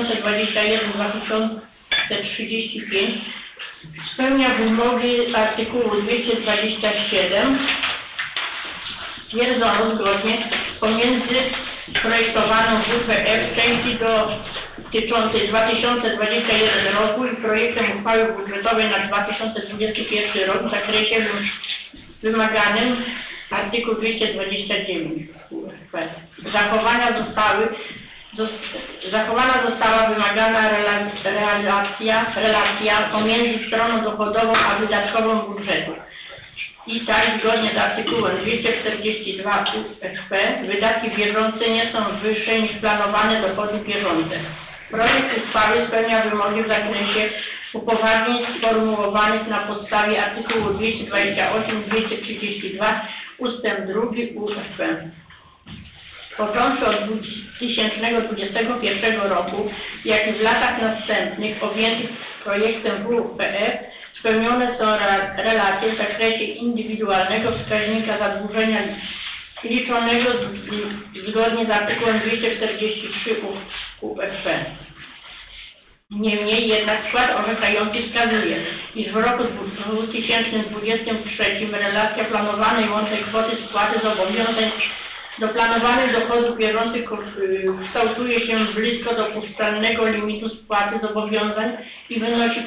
Speaker 5: 2021-2035. Spełnia wymogi artykułu 227. Stwierdzono zgodnie pomiędzy projektowaną WPF w części dotyczącej 2021 roku i projektem uchwały budżetowej na 2021 rok w zakresie wymaganym artykuł 229 UFP. Zachowana została wymagana relacja pomiędzy stroną dochodową a wydatkową budżetu. I tak, zgodnie z artykułem 242 UFP, wydatki bieżące nie są wyższe niż planowane dochody bieżące. Projekt uchwały spełnia wymogi w zakresie upoważnień sformułowanych na podstawie artykułu 228-232 ust. 2 UFP. Począwszy od 2021 roku, jak i w latach następnych objętych projektem WPF, spełnione są relacje w zakresie indywidualnego wskaźnika zadłużenia liczonego zgodnie z artykułem 243 UFP. Niemniej jednak skład orzekający wskazuje, iż w roku 2023 relacja planowanej łącznej kwoty spłaty zobowiązań Do planowanych dochodów bieżących kształtuje się blisko dopuszczalnego limitu spłaty zobowiązań i wynosi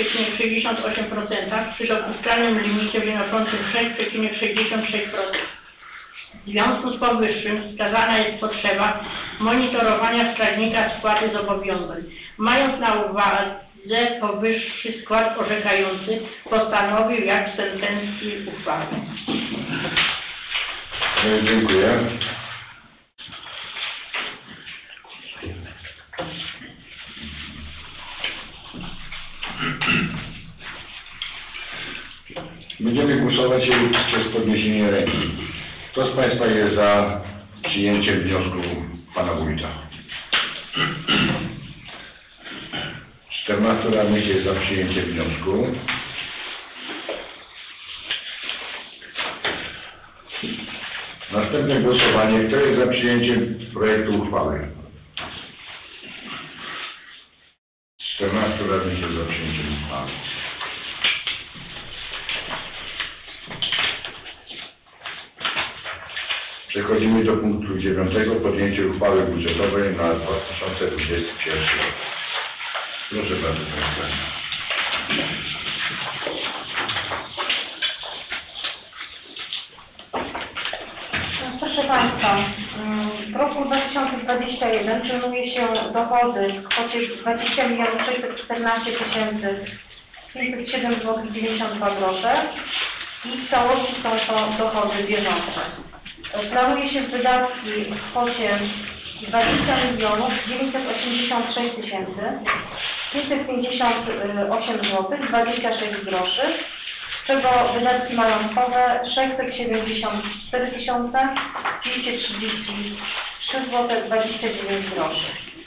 Speaker 5: 5,68% przy dopuszczalnym limicie wynoszącym 6,66%. W związku z powyższym wskazana jest potrzeba monitorowania wskaźnika spłaty zobowiązań. Mając na uwadze powyższy skład orzekający postanowił jak w sentencji uchwały.
Speaker 1: Dziękuję. Będziemy głosować przez podniesienie ręki. Kto z Państwa jest za przyjęciem wniosku Pana Wójta? 14 radnych jest za przyjęciem wniosku. Następne głosowanie. Kto jest za przyjęciem projektu uchwały? 14 radnych jest za przyjęciem uchwały. Przechodzimy do punktu 9. Podjęcie uchwały budżetowej na 2021 rok. Proszę bardzo Państwa.
Speaker 4: Proszę Państwa, w roku 2021 planuje się dochody w kwocie 20 614 507 zł 92 grosze i w całości są to dochody bieżące. Planuje się wydatki w kwocie 20 986 558 zł 26 groszy, z czego wydatki majątkowe 674 233 zł 29 groszy.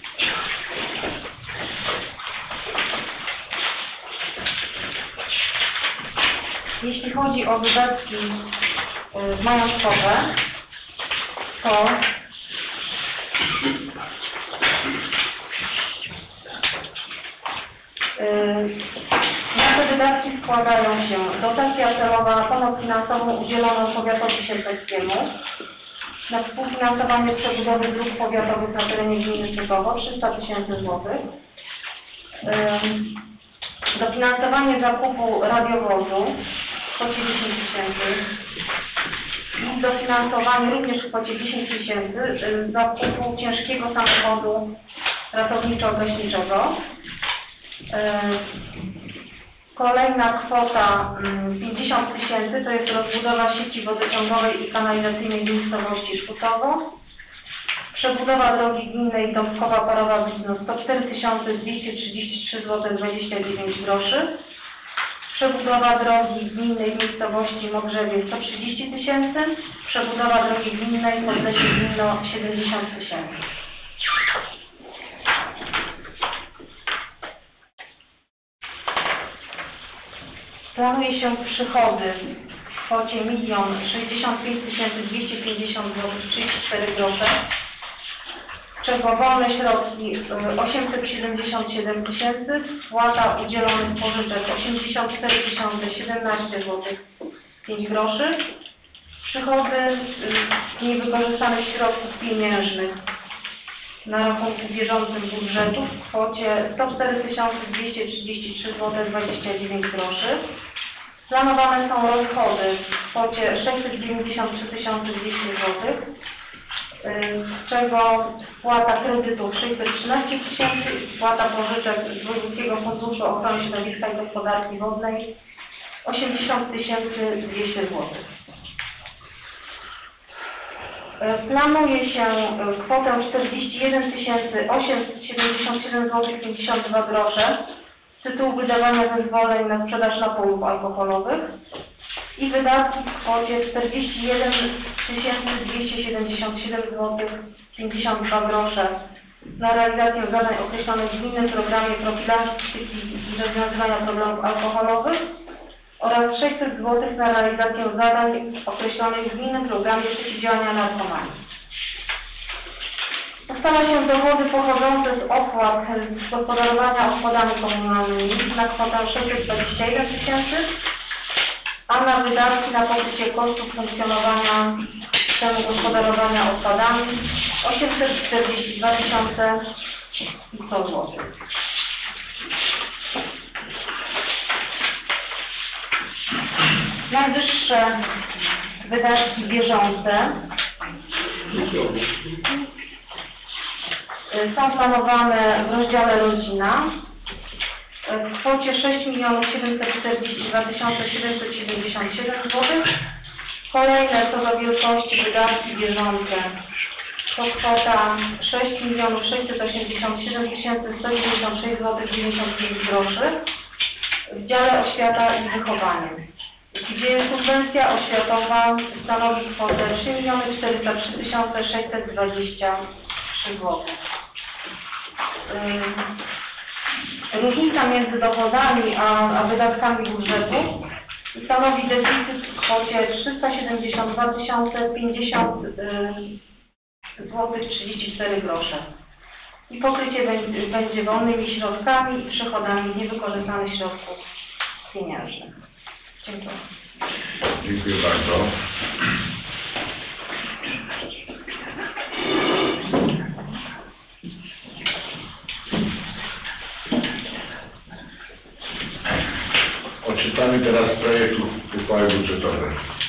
Speaker 4: Jeśli chodzi o wydatki majątkowe, to nasze wydatki składają się: dotacja celowa na pomoc finansową udzieloną powiatowi sierpeckiemu na współfinansowanie przebudowy dróg powiatowych na terenie gminy Strykowo 300 000 złotych, dofinansowanie zakupu radiowozu w kwocie 10 000 i dofinansowanie również w kwocie 10 000 zakupu ciężkiego samochodu ratowniczo-gaśniczego. Kolejna kwota 50 000 to jest rozbudowa sieci wodociągowej i kanalizacyjnej w miejscowości Szkutowo. Przebudowa drogi gminnej Dąbkowa Parowa Widno 104 233 zł 29 groszy. Przebudowa drogi gminnej w miejscowości Modrzewie 130 000. Przebudowa drogi gminnej Podlesie Gminno 70 000. Planuje się przychody w kwocie 1 065 250 zł 34 grosze, z czego wolne środki 877 000, spłata udzielonych pożyczek 84 017 zł 5 groszy, przychody z niewykorzystanych środków pieniężnych na rachunku bieżącym budżetu w kwocie 104 233 zł 29 groszy. Planowane są rozchody w kwocie 693 200 zł, z czego spłata kredytów 613 000 i spłata pożyczek z Wojewódzkiego Funduszu Ochrony Środowiska i Gospodarki Wodnej 80 200 zł. Planuje się kwotę 41 877 zł 52 grosze z tytułu wydawania zezwoleń na sprzedaż napojów alkoholowych i wydatki w kwocie 41 277 zł 52 grosze na realizację zadań określonych w gminnym programie profilaktyki i rozwiązywania problemów alkoholowych oraz 600 zł na realizację zadań określonych w gminnym programie przeciwdziałania narkomanii. Ustala się dochody pochodzące z opłat z gospodarowania odpadami komunalnymi na kwotę 621 000, a na wydatki na pokrycie kosztów funkcjonowania systemu gospodarowania odpadami 842 100 zł. Najwyższe wydatki bieżące są planowane w rozdziale rodzina w kwocie 6 742 777 zł. Kolejne co do wielkości wydatki bieżące to kwota 6 687 196 zł 95 groszy w dziale oświata i wychowanie, gdzie subwencja oświatowa stanowi kwotę 3 403 623 zł. Różnica między dochodami a wydatkami budżetu stanowi deficyt w kwocie 372 050 zł 34 grosze. I pokrycie będzie wolnymi środkami i przychodami niewykorzystanych środków pieniężnych. Dziękuję.
Speaker 1: Dziękuję bardzo. Odczytamy teraz projekt uchwały budżetowej.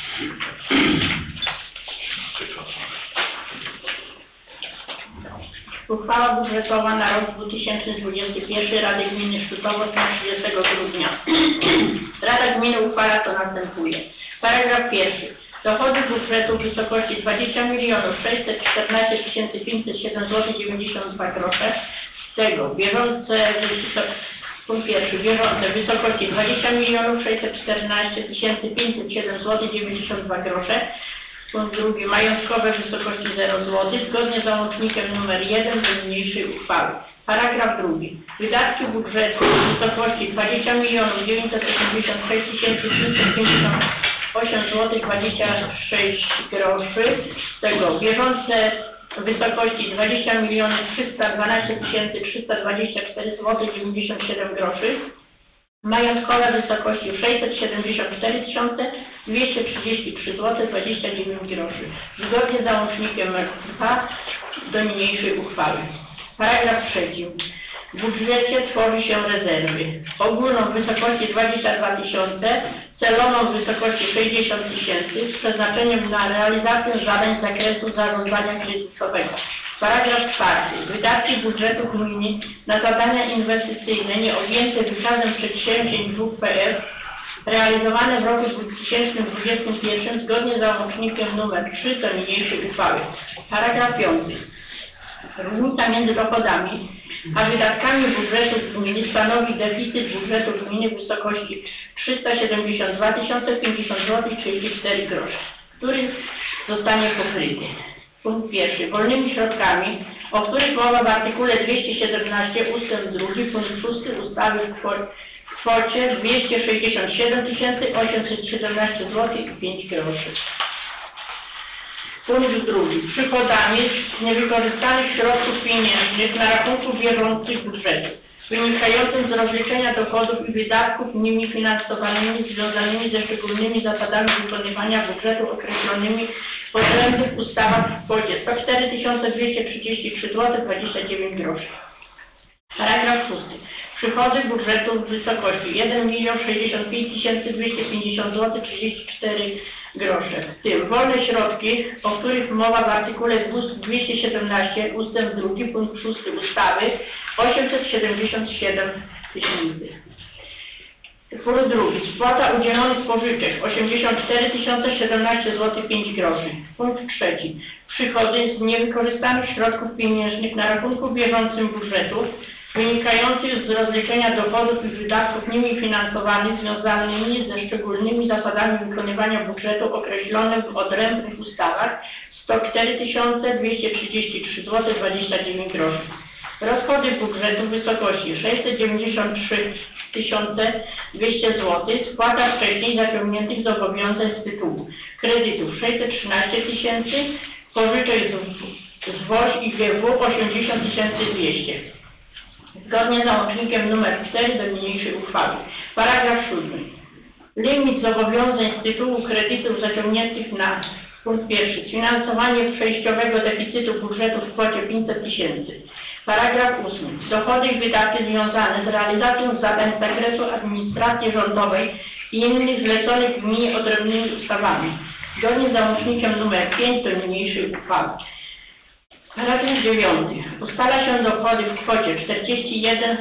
Speaker 5: Uchwała budżetowa na rok 2021 Rady Gminy Szczytowo z 30 grudnia. Rada Gminy uchwala to następuje. Paragraf pierwszy. Dochody budżetu w wysokości 20 614 507 zł 92 grosze. Z tego bieżące punkt pierwszy. Bieżące w wysokości 20 614 507 zł 92 grosze. Punkt drugi. Majątkowe w wysokości 0 zł, zgodnie z załącznikiem nr 1 do niniejszej uchwały. Paragraf drugi. Wydatki budżetu w wysokości 20 986 558 zł 26 groszy. Z tego bieżące w wysokości 20 312 324 zł 97 groszy. Majątkowe w wysokości 674 233 zł 29 groszy. Zgodnie z załącznikiem 2 do niniejszej uchwały. Paragraf trzeci. W budżecie tworzy się rezerwy. Ogólną w wysokości 22 000, celową w wysokości 60 000 z przeznaczeniem na realizację zadań z zakresu zarządzania kryzysowego. Paragraf czwarty. Wydatki budżetu gminy na zadania inwestycyjne nieobjęte wykazem przedsięwzięć WPF realizowane w roku 2021 zgodnie z załącznikiem nr 3 do niniejszej uchwały. Paragraf piąty. Różnica między dochodami a wydatkami budżetu gminy stanowi deficyt budżetu gminy w wysokości 372 050 zł 34 grosze, który zostanie pokryty. Punkt pierwszy. Wolnymi środkami, o których mowa w artykule 217 ustęp 2 punkt 6 ustawy w kwocie 267 817 zł i 5 groszy. Punkt drugi. Przychodami z niewykorzystanych środków pieniężnych na rachunku bieżących budżetu, wynikającym z rozliczenia dochodów i wydatków nimi finansowanymi związanymi ze szczególnymi zasadami wykonywania budżetu określonymi w odrębnych ustawach w kwocie 104 233 zł 29 groszy. Paragraf 6. Przychody budżetu w wysokości 1 065 250 zł 34 grosze. W tym wolne środki, o których mowa w artykule 217 ustęp 2 punkt 6 ustawy 877 000. Punkt drugi. Spłata udzielonych pożyczek 84 017 zł 5 groszy. Punkt trzeci. Przychody z niewykorzystanych środków pieniężnych na rachunku bieżącym budżetu wynikających z rozliczenia dochodów i wydatków nimi finansowanych związanymi ze szczególnymi zasadami wykonywania budżetu określonych w odrębnych ustawach 104 233 zł 29 groszy. Rozchody budżetu w wysokości 693 200 zł, spłata wcześniej zaciągniętych zobowiązań z tytułu kredytów 613 000, pożyczek z WOŚ i GW 80 200. Zgodnie z załącznikiem nr 4 do niniejszej uchwały. Paragraf 7. Limit zobowiązań z tytułu kredytów zaciągniętych na Punkt pierwszy. Sfinansowanie przejściowego deficytu budżetu w kwocie 500 000. Paragraf 8. Dochody i wydatki związane z realizacją zadań z zakresu administracji rządowej i innych zleconych gminie odrębnymi ustawami. Zgodnie z załącznikiem nr 5 do niniejszej uchwały. Paragraf 9. Ustala się dochody w kwocie 41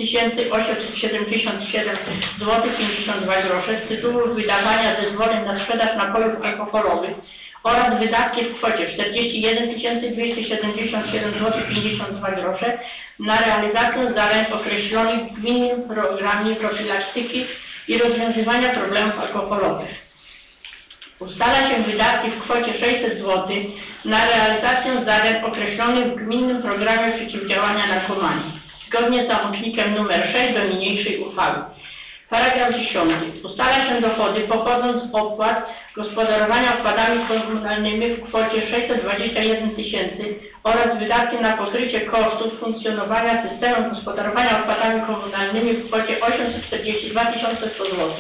Speaker 5: 877 zł 52 grosze z tytułu wydawania zezwoleń na sprzedaż napojów alkoholowych oraz wydatki w kwocie 41 277 zł 52 grosze na realizację zadań określonych w gminnym programie profilaktyki i rozwiązywania problemów alkoholowych. Ustala się wydatki w kwocie 600 zł na realizację zadań określonych w gminnym programie przeciwdziałania narkomanii. Zgodnie z załącznikiem nr 6 do niniejszej uchwały. Paragraf 10. Ustala się dochody pochodząc z opłat gospodarowania odpadami komunalnymi w kwocie 621 000 oraz wydatki na pokrycie kosztów funkcjonowania systemu gospodarowania odpadami komunalnymi w kwocie 842 100 zł.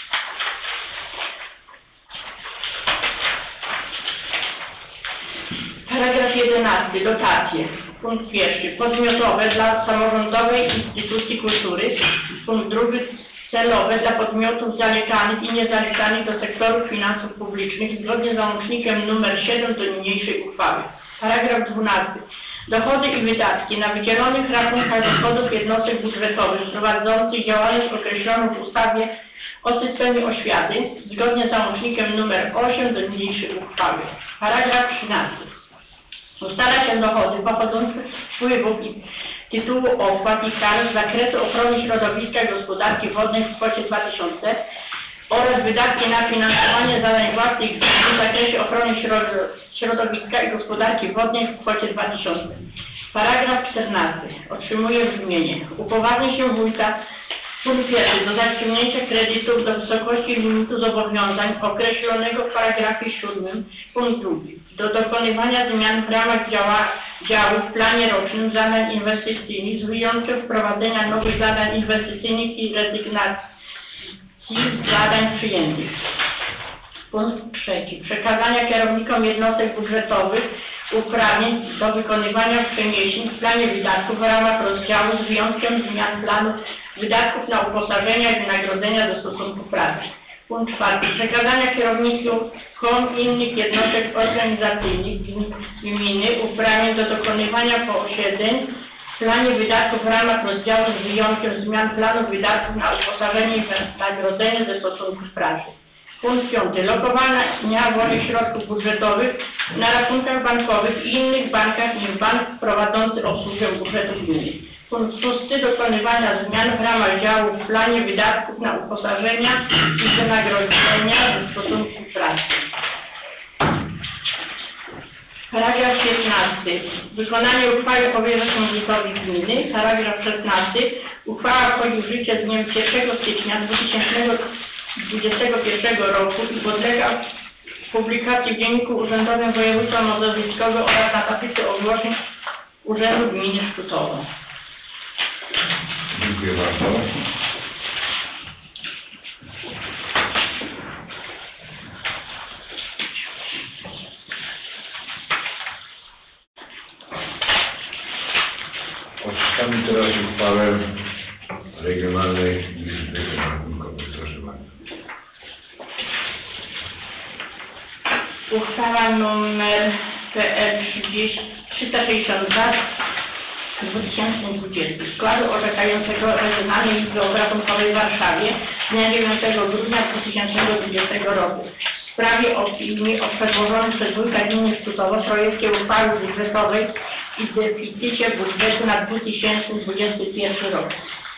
Speaker 5: Paragraf 11. Dotacje. Punkt 1. Podmiotowe dla samorządowej instytucji kultury. Punkt 2. Celowe dla podmiotów zaliczanych i niezaliczanych do sektoru finansów publicznych zgodnie z załącznikiem nr 7 do niniejszej uchwały. Paragraf 12. Dochody i wydatki na wydzielonych rachunkach dochodów jednostek budżetowych prowadzących działalność określoną w ustawie o systemie oświaty zgodnie z załącznikiem nr 8 do niniejszej uchwały. Paragraf 13. Ustala się dochody pochodzące z wpływów i tytułu opłat i kar z zakresu ochrony środowiska i gospodarki wodnej w kwocie 2000 oraz wydatki na finansowanie zadań własnych w zakresie ochrony środowiska i gospodarki wodnej w kwocie 2000. Paragraf 14. Otrzymuje brzmienie. Upoważni się wójta punkt 1 do zaciągnięcia kredytów do wysokości limitu zobowiązań określonego w paragrafie 7. Punkt 2. Do dokonywania zmian w ramach działu w planie rocznym zadań inwestycyjnych z wyjątkiem wprowadzenia nowych zadań inwestycyjnych i rezygnacji z zadań przyjętych. Punkt 3. Przekazania kierownikom jednostek budżetowych uprawnień do wykonywania przeniesień w planie wydatków w ramach rozdziału z wyjątkiem zmian planu wydatków na uposażenia i wynagrodzenia do stosunku pracy. Punkt 4. Przekazania kierownikom innych jednostek organizacyjnych gminy uprawnień do dokonywania posiedzeń w planie wydatków w ramach rozdziału z wyjątkiem zmian planu wydatków na uposażenie i wynagrodzenie ze stosunków pracy. Punkt 5. Lokowania wolnych środków budżetowych na rachunkach bankowych i innych bankach niż bank prowadzący obsługę budżetu gminy. Punkt 6. Dokonywania zmian w ramach działu w planie wydatków na uposażenia i wynagrodzenia ze stosunku pracy. Paragraf 15. Wykonanie uchwały powierza sędziowi gminy. Paragraf 16. Uchwała wchodzi w życie z dniem 1 stycznia 2021 roku i podlega publikacji w Dzienniku Urzędowym Województwa Mazowieckiego oraz na tablicy ogłoszeń Urzędu Gminy Szkutowa.
Speaker 1: Dziękuję bardzo. Odczytamy teraz uchwałę Regionalnej Izby Rachunkowej. Proszę bardzo.
Speaker 5: Uchwała nr PL 362 2020 składu orzekającego Regionalnej Izby Obrachunkowej w Warszawie dnia 9 grudnia 2020 roku w sprawie opinii o przedłożonym przez wójta gminy Szkutowo projekcie uchwały budżetowej i deficycie budżetu na 2021 rok.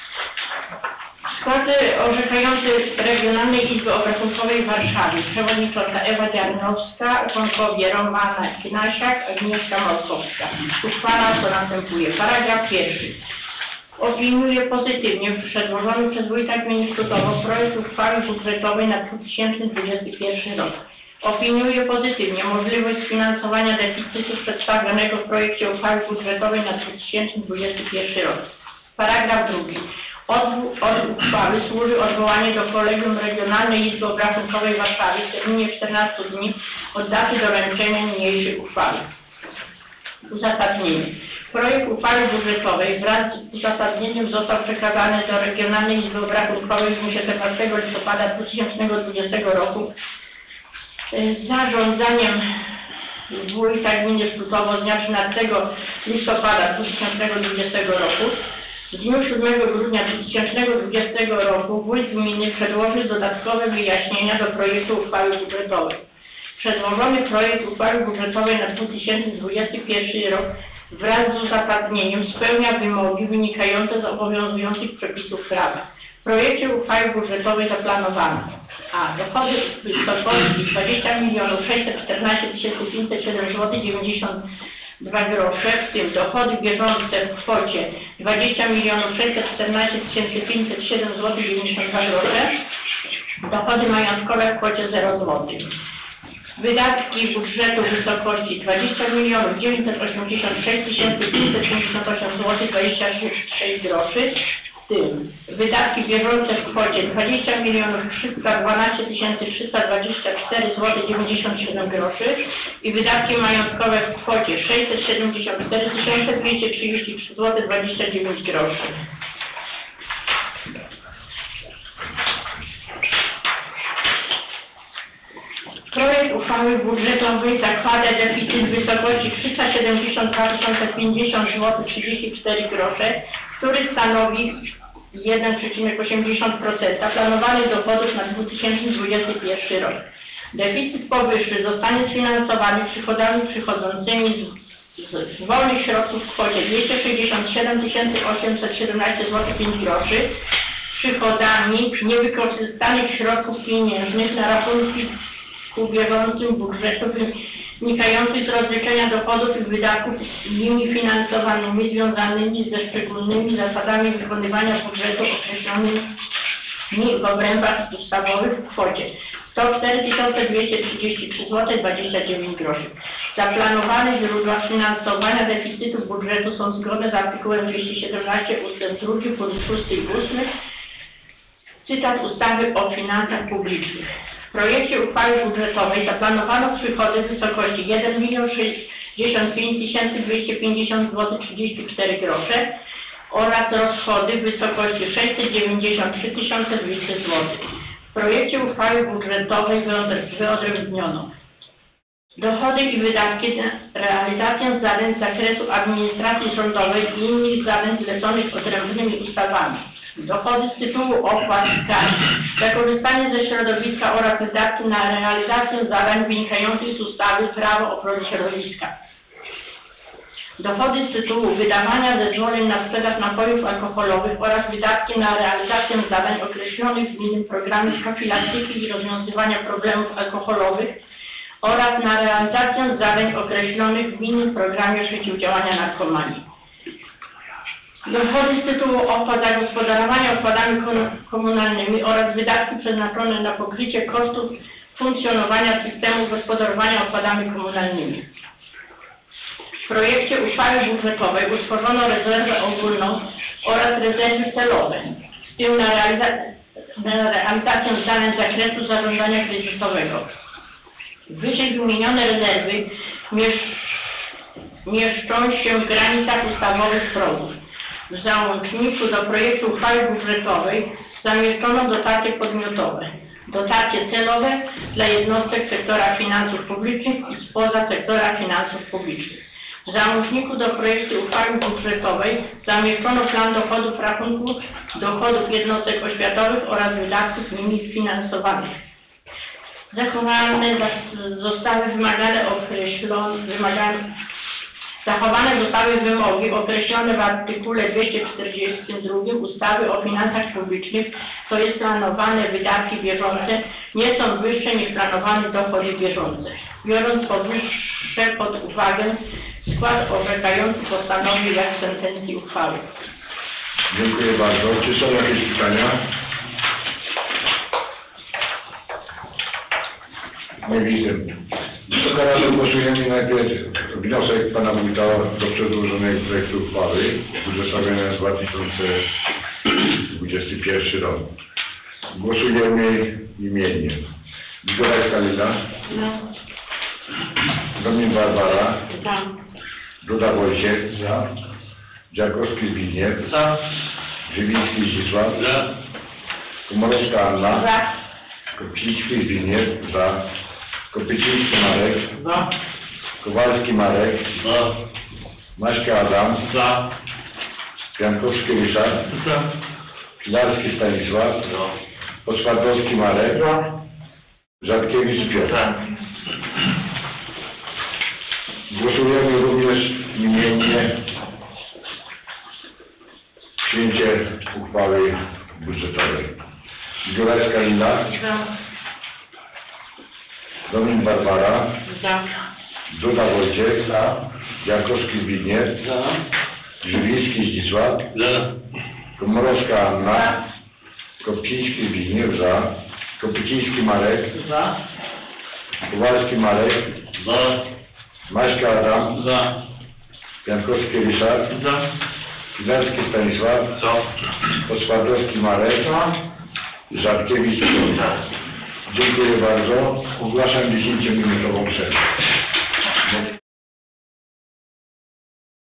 Speaker 5: Skład orzekający Regionalnej Izby Obrachunkowej w Warszawie, przewodnicząca Ewa Dziarnowska, członkowie Romana Knasiak, Agnieszka Małkowska. Uchwała co następuje. Paragraf 1. Opiniuje pozytywnie przedłożony przez wójta gminy Szkutowo projekt uchwały budżetowej na 2021 rok. Opiniuje pozytywnie możliwość sfinansowania deficytu przedstawionego w projekcie uchwały budżetowej na 2021 rok. Paragraf 2. Od uchwały służy odwołanie do Kolegium Regionalnej Izby Obrachunkowej w Warszawie w terminie 14 dni od daty doręczenia niniejszej uchwały. Uzasadnienie. Projekt uchwały budżetowej wraz z uzasadnieniem został przekazany do Regionalnej Izby Obrachunkowej w dniu 17 listopada 2020 roku. Zarządzaniem wójta gminy Sztutowo z dnia 13 listopada 2020 roku. W dniu 7 grudnia 2020 roku wójt gminy przedłożył dodatkowe wyjaśnienia do projektu uchwały budżetowej. Przedłożony projekt uchwały budżetowej na 2021 rok wraz z uzasadnieniem spełnia wymogi wynikające z obowiązujących przepisów prawa. W projekcie uchwały budżetowej zaplanowano: a. Dochody w wysokości 20 614 507 zł 92 grosze, w tym dochody bieżące w kwocie 20 614 507 zł 92 grosze, dochody majątkowe w kwocie 0 zł. Wydatki budżetu w wysokości 20 986 558 zł 26 groszy, w tym wydatki bieżące w kwocie 20 312 324 zł 97 groszy i wydatki majątkowe w kwocie 674 233 zł 29 groszy. Projekt uchwały budżetowej zakłada deficyt w wysokości 372 050 zł 34 grosze, który stanowi 1,80% planowanych dochodów na 2021 rok. Deficyt powyższy zostanie sfinansowany przychodami przychodzącymi z wolnych środków w kwocie 267 817 zł 5 groszy, przychodami niewykorzystanych środków pieniężnych na rachunki bieżącym budżetu wynikających z rozliczenia dochodów i wydatków nimi finansowanymi związanymi ze szczególnymi zasadami wykonywania budżetu określonymi w obrębach ustawowych w kwocie 104 233 zł 29 groszy. Zaplanowane źródła finansowania deficytu budżetu są zgodne z artykułem 217 ust. 2 punkt 6 i 8 cytat ustawy o finansach publicznych. W projekcie uchwały budżetowej zaplanowano przychody w wysokości 1 065 250 zł 34 grosze oraz rozchody w wysokości 693 200 zł. W projekcie uchwały budżetowej wyodrębniono dochody i wydatki na realizację zadań z zakresu administracji rządowej i innych zadań zleconych odrębnymi ustawami. Dochody z tytułu opłat i kar za korzystanie ze środowiska oraz wydatki na realizację zadań wynikających z ustawy Prawo ochrony środowiska. Dochody z tytułu wydawania zezwoleń na sprzedaż napojów alkoholowych oraz wydatki na realizację zadań określonych w gminnym programie profilaktyki i rozwiązywania problemów alkoholowych oraz na realizację zadań określonych w gminnym programie przeciwdziałania narkomanii. Dochody z tytułu opłat za gospodarowanie odpadami komunalnymi oraz wydatki przeznaczone na pokrycie kosztów funkcjonowania systemu gospodarowania odpadami komunalnymi. W projekcie uchwały budżetowej utworzono rezerwę ogólną oraz rezerwy celowe, w tym na realizację zadań z zakresu zarządzania kryzysowego. Wyżej wymienione rezerwy mieszczą się w granicach ustawowych progów. W załączniku do projektu uchwały budżetowej zamieszczono dotacje podmiotowe, dotacje celowe dla jednostek sektora finansów publicznych i spoza sektora finansów publicznych. W załączniku do projektu uchwały budżetowej zamieszczono plan dochodów rachunku dochodów jednostek oświatowych oraz wydatków nimi finansowanych. Zachowane zostały wymogi określone w artykule 242 ustawy o finansach publicznych, to jest planowane wydatki bieżące nie są wyższe niż planowane dochody bieżące. Biorąc powyższe pod uwagę, skład orzekający postanowił jak w sentencji uchwały.
Speaker 1: Dziękuję bardzo. Czy są jakieś pytania? Nie widzę. Wysoka Rado, głosujemy najpierw wniosek pana wójta do przedłożonego projektu uchwały budżetowej na 2021 rok. Głosujemy imiennie. Zgoda Kalina?
Speaker 4: No.
Speaker 1: Domin Barbara,
Speaker 5: Za.
Speaker 1: Duda Wojciech, za. Dziakowski Zbigniew,
Speaker 2: Za.
Speaker 1: Żywiński Zdzisław,
Speaker 2: Za.
Speaker 1: Komorowska Anna,
Speaker 5: Za.
Speaker 1: Kopciński Zbigniew, za. Kopyciński Marek,
Speaker 2: Za.
Speaker 1: Kowalski Marek,
Speaker 2: Za.
Speaker 1: Maśka Adam,
Speaker 2: Za.
Speaker 1: Piankowski Ryszard,
Speaker 2: Za.
Speaker 1: Pilarski Stanisław,
Speaker 2: Za.
Speaker 1: Poswadowski Marek, Rzadkiewicz Piotr. Głosujemy również imiennie przyjęcie uchwały budżetowej. Zgorajska Lina,
Speaker 5: Za.
Speaker 1: Domin Barbara,
Speaker 5: Za.
Speaker 1: Duda Wojciech, Jankowski Zbigniew,
Speaker 2: Za.
Speaker 1: Żywiński Zdzisław,
Speaker 2: Za.
Speaker 1: Komorowska Anna, Kopciński Zbigniew, za. Kopyciński Marek,
Speaker 2: Za.
Speaker 1: Kowalski Marek,
Speaker 2: Za.
Speaker 1: Maśka Adam,
Speaker 2: Za.
Speaker 1: Piankowski Ryszard,
Speaker 2: Za.
Speaker 1: Pilarski Stanisław,
Speaker 2: Za.
Speaker 1: Poswadowski Marek, Rzadkiewicz Piotr. Dziękuję bardzo. Ogłaszam 10-minutową przerwę.